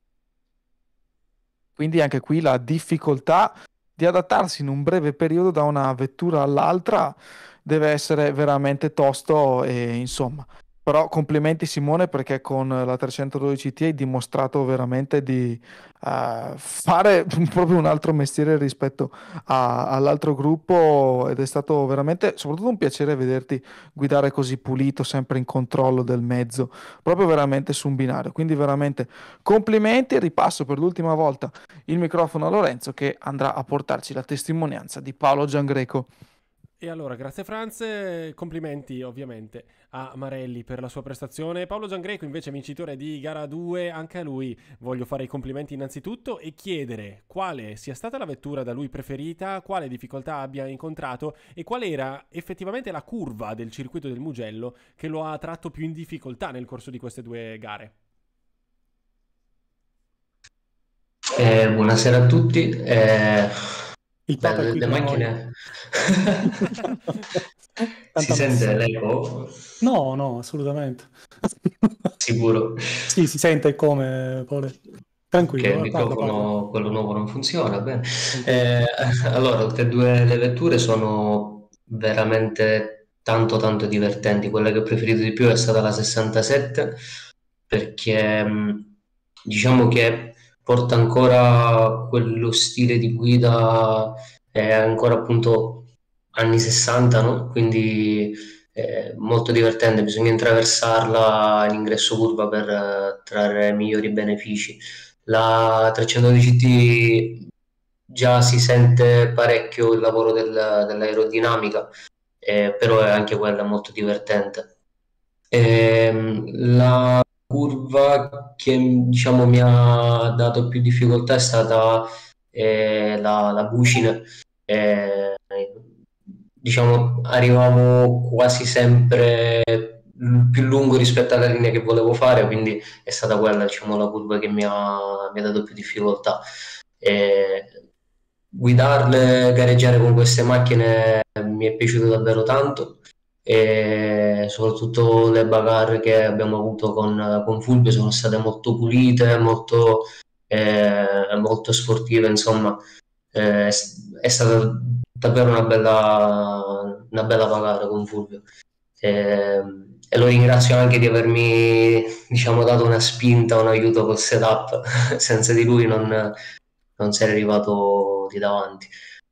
Quindi anche qui la difficoltà di adattarsi in un breve periodo da una vettura all'altra deve essere veramente tosto e insomma. Però complimenti Simone perché con la 312T hai dimostrato veramente di fare proprio un altro mestiere rispetto all'altro gruppo ed è stato veramente soprattutto un piacere vederti guidare così pulito, sempre in controllo del mezzo, proprio veramente su un binario. Quindi veramente complimenti e ripasso per l'ultima volta il microfono a Lorenzo che andrà a portarci la testimonianza di Paolo Giangreco. E allora, grazie Franz, complimenti ovviamente a Marelli per la sua prestazione. Paolo Giangreco invece vincitore di gara 2, anche a lui voglio fare i complimenti innanzitutto e chiedere quale sia stata la vettura da lui preferita, quale difficoltà abbia incontrato e qual era effettivamente la curva del circuito del Mugello che lo ha tratto più in difficoltà nel corso di queste due gare. Buonasera a tutti. Il Papa è qui Le con noi. macchine si Tanta sente messa. l'eco? No, assolutamente. Sicuro. Sì, si sente come, Pole. Che il Tranquillo, parla. microfono, quello nuovo, non funziona bene. Tranquillo. Allora, tutte e due le vetture sono veramente tanto divertenti. Quella che ho preferito di più è stata la 67 perché diciamo che porta ancora quello stile di guida, è ancora appunto anni 60, no? Quindi molto divertente, bisogna attraversarla in ingresso curva per trarre migliori benefici. La 312T già si sente parecchio il lavoro dell'aerodinamica, però è anche quella molto divertente. La curva che diciamo mi ha dato più difficoltà è stata la Bucine. Eh, diciamo arrivavo quasi sempre più lungo rispetto alla linea che volevo fare, quindi è stata quella, diciamo, la curva che mi ha dato più difficoltà. Guidarle, gareggiare con queste macchine mi è piaciuto davvero tanto e soprattutto le bagarre che abbiamo avuto con Fulvio sono state molto pulite, molto sportive, insomma. È stata davvero una bella bagara con Fulvio. E, e lo ringrazio anche di avermi, diciamo, dato una spinta, un aiuto col setup. Senza di lui non sarei arrivato di davanti.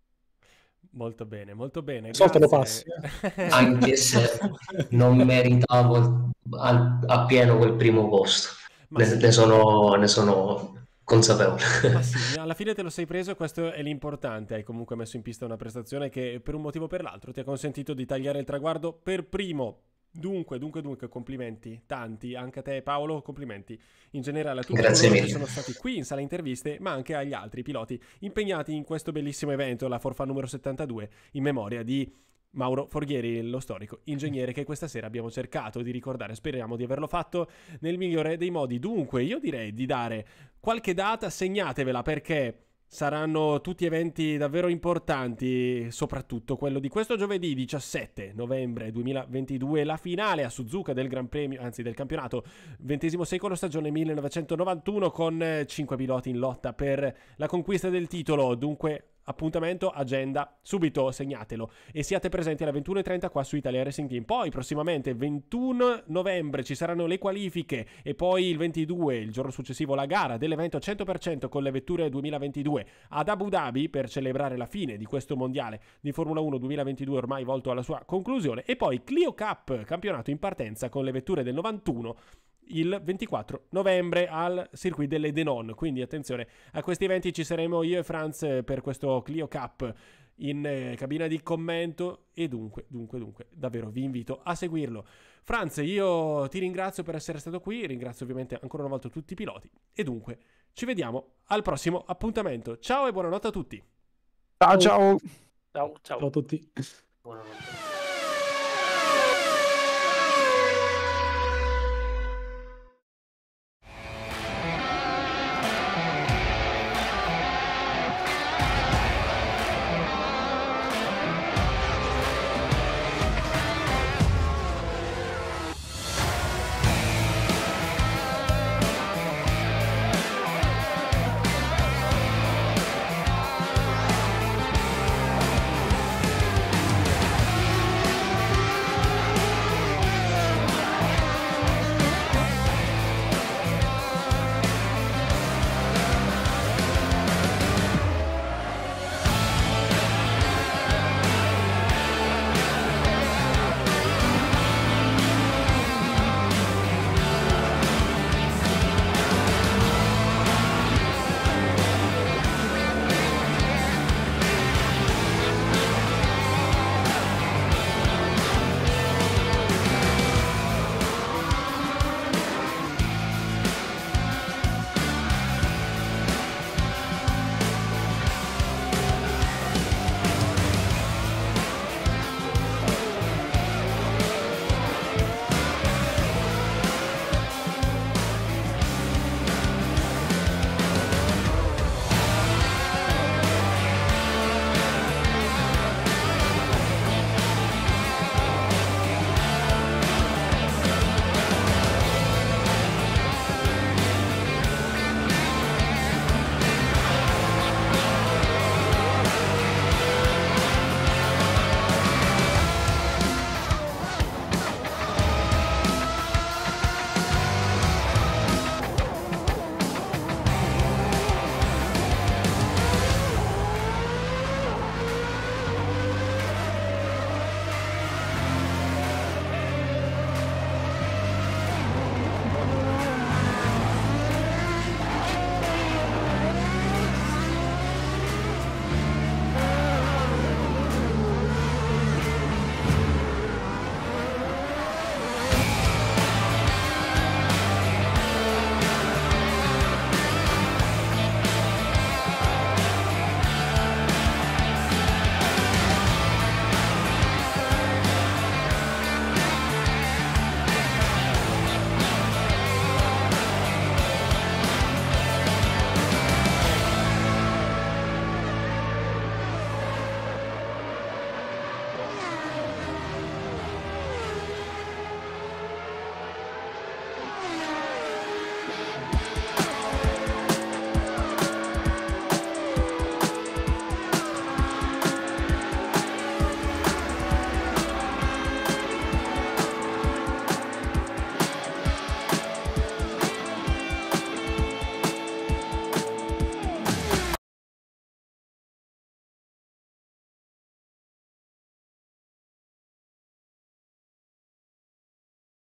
Molto bene, Soltanto lo passi. grazie. Anche se non meritavo appieno quel primo posto. Ma sì. Ne sono consapevole. Ma sì, alla fine te lo sei preso e questo è l'importante. Hai comunque messo in pista una prestazione che per un motivo o per l'altro ti ha consentito di tagliare il traguardo per primo Dunque, complimenti, tanti, anche a te Paolo, complimenti in generale a tutti Grazie coloro che mille. sono stati qui in sala interviste, ma anche agli altri piloti impegnati in questo bellissimo evento, la Forfan numero 72, in memoria di Mauro Forghieri, lo storico ingegnere che questa sera abbiamo cercato di ricordare. Speriamo di averlo fatto nel migliore dei modi. Dunque, io direi di dare qualche data, segnatevela perché saranno tutti eventi davvero importanti, soprattutto quello di questo giovedì 17 novembre 2022, la finale a Suzuka del Gran Premio, anzi del campionato XX secolo stagione 1991 con 5 piloti in lotta per la conquista del titolo. Dunque appuntamento, agenda, subito segnatelo e siate presenti alle 21:30 qua su Italia Racing Team. Poi prossimamente 21 novembre ci saranno le qualifiche e poi il 22, il giorno successivo, la gara dell'evento 100% con le vetture 2022 ad Abu Dhabi per celebrare la fine di questo mondiale di Formula 1 2022 ormai volto alla sua conclusione, e poi Clio Cup, campionato in partenza con le vetture del 91 il 24 novembre al circuit delle Denon. Quindi attenzione a questi eventi, ci saremo io e Franz per questo Clio Cup in cabina di commento e dunque davvero vi invito a seguirlo. Franz, io ti ringrazio per essere stato qui, ringrazio ovviamente ancora una volta tutti i piloti e dunque ci vediamo al prossimo appuntamento. Ciao e buonanotte a tutti. Ciao ciao. Ciao, ciao. Ciao a tutti. Buonanotte.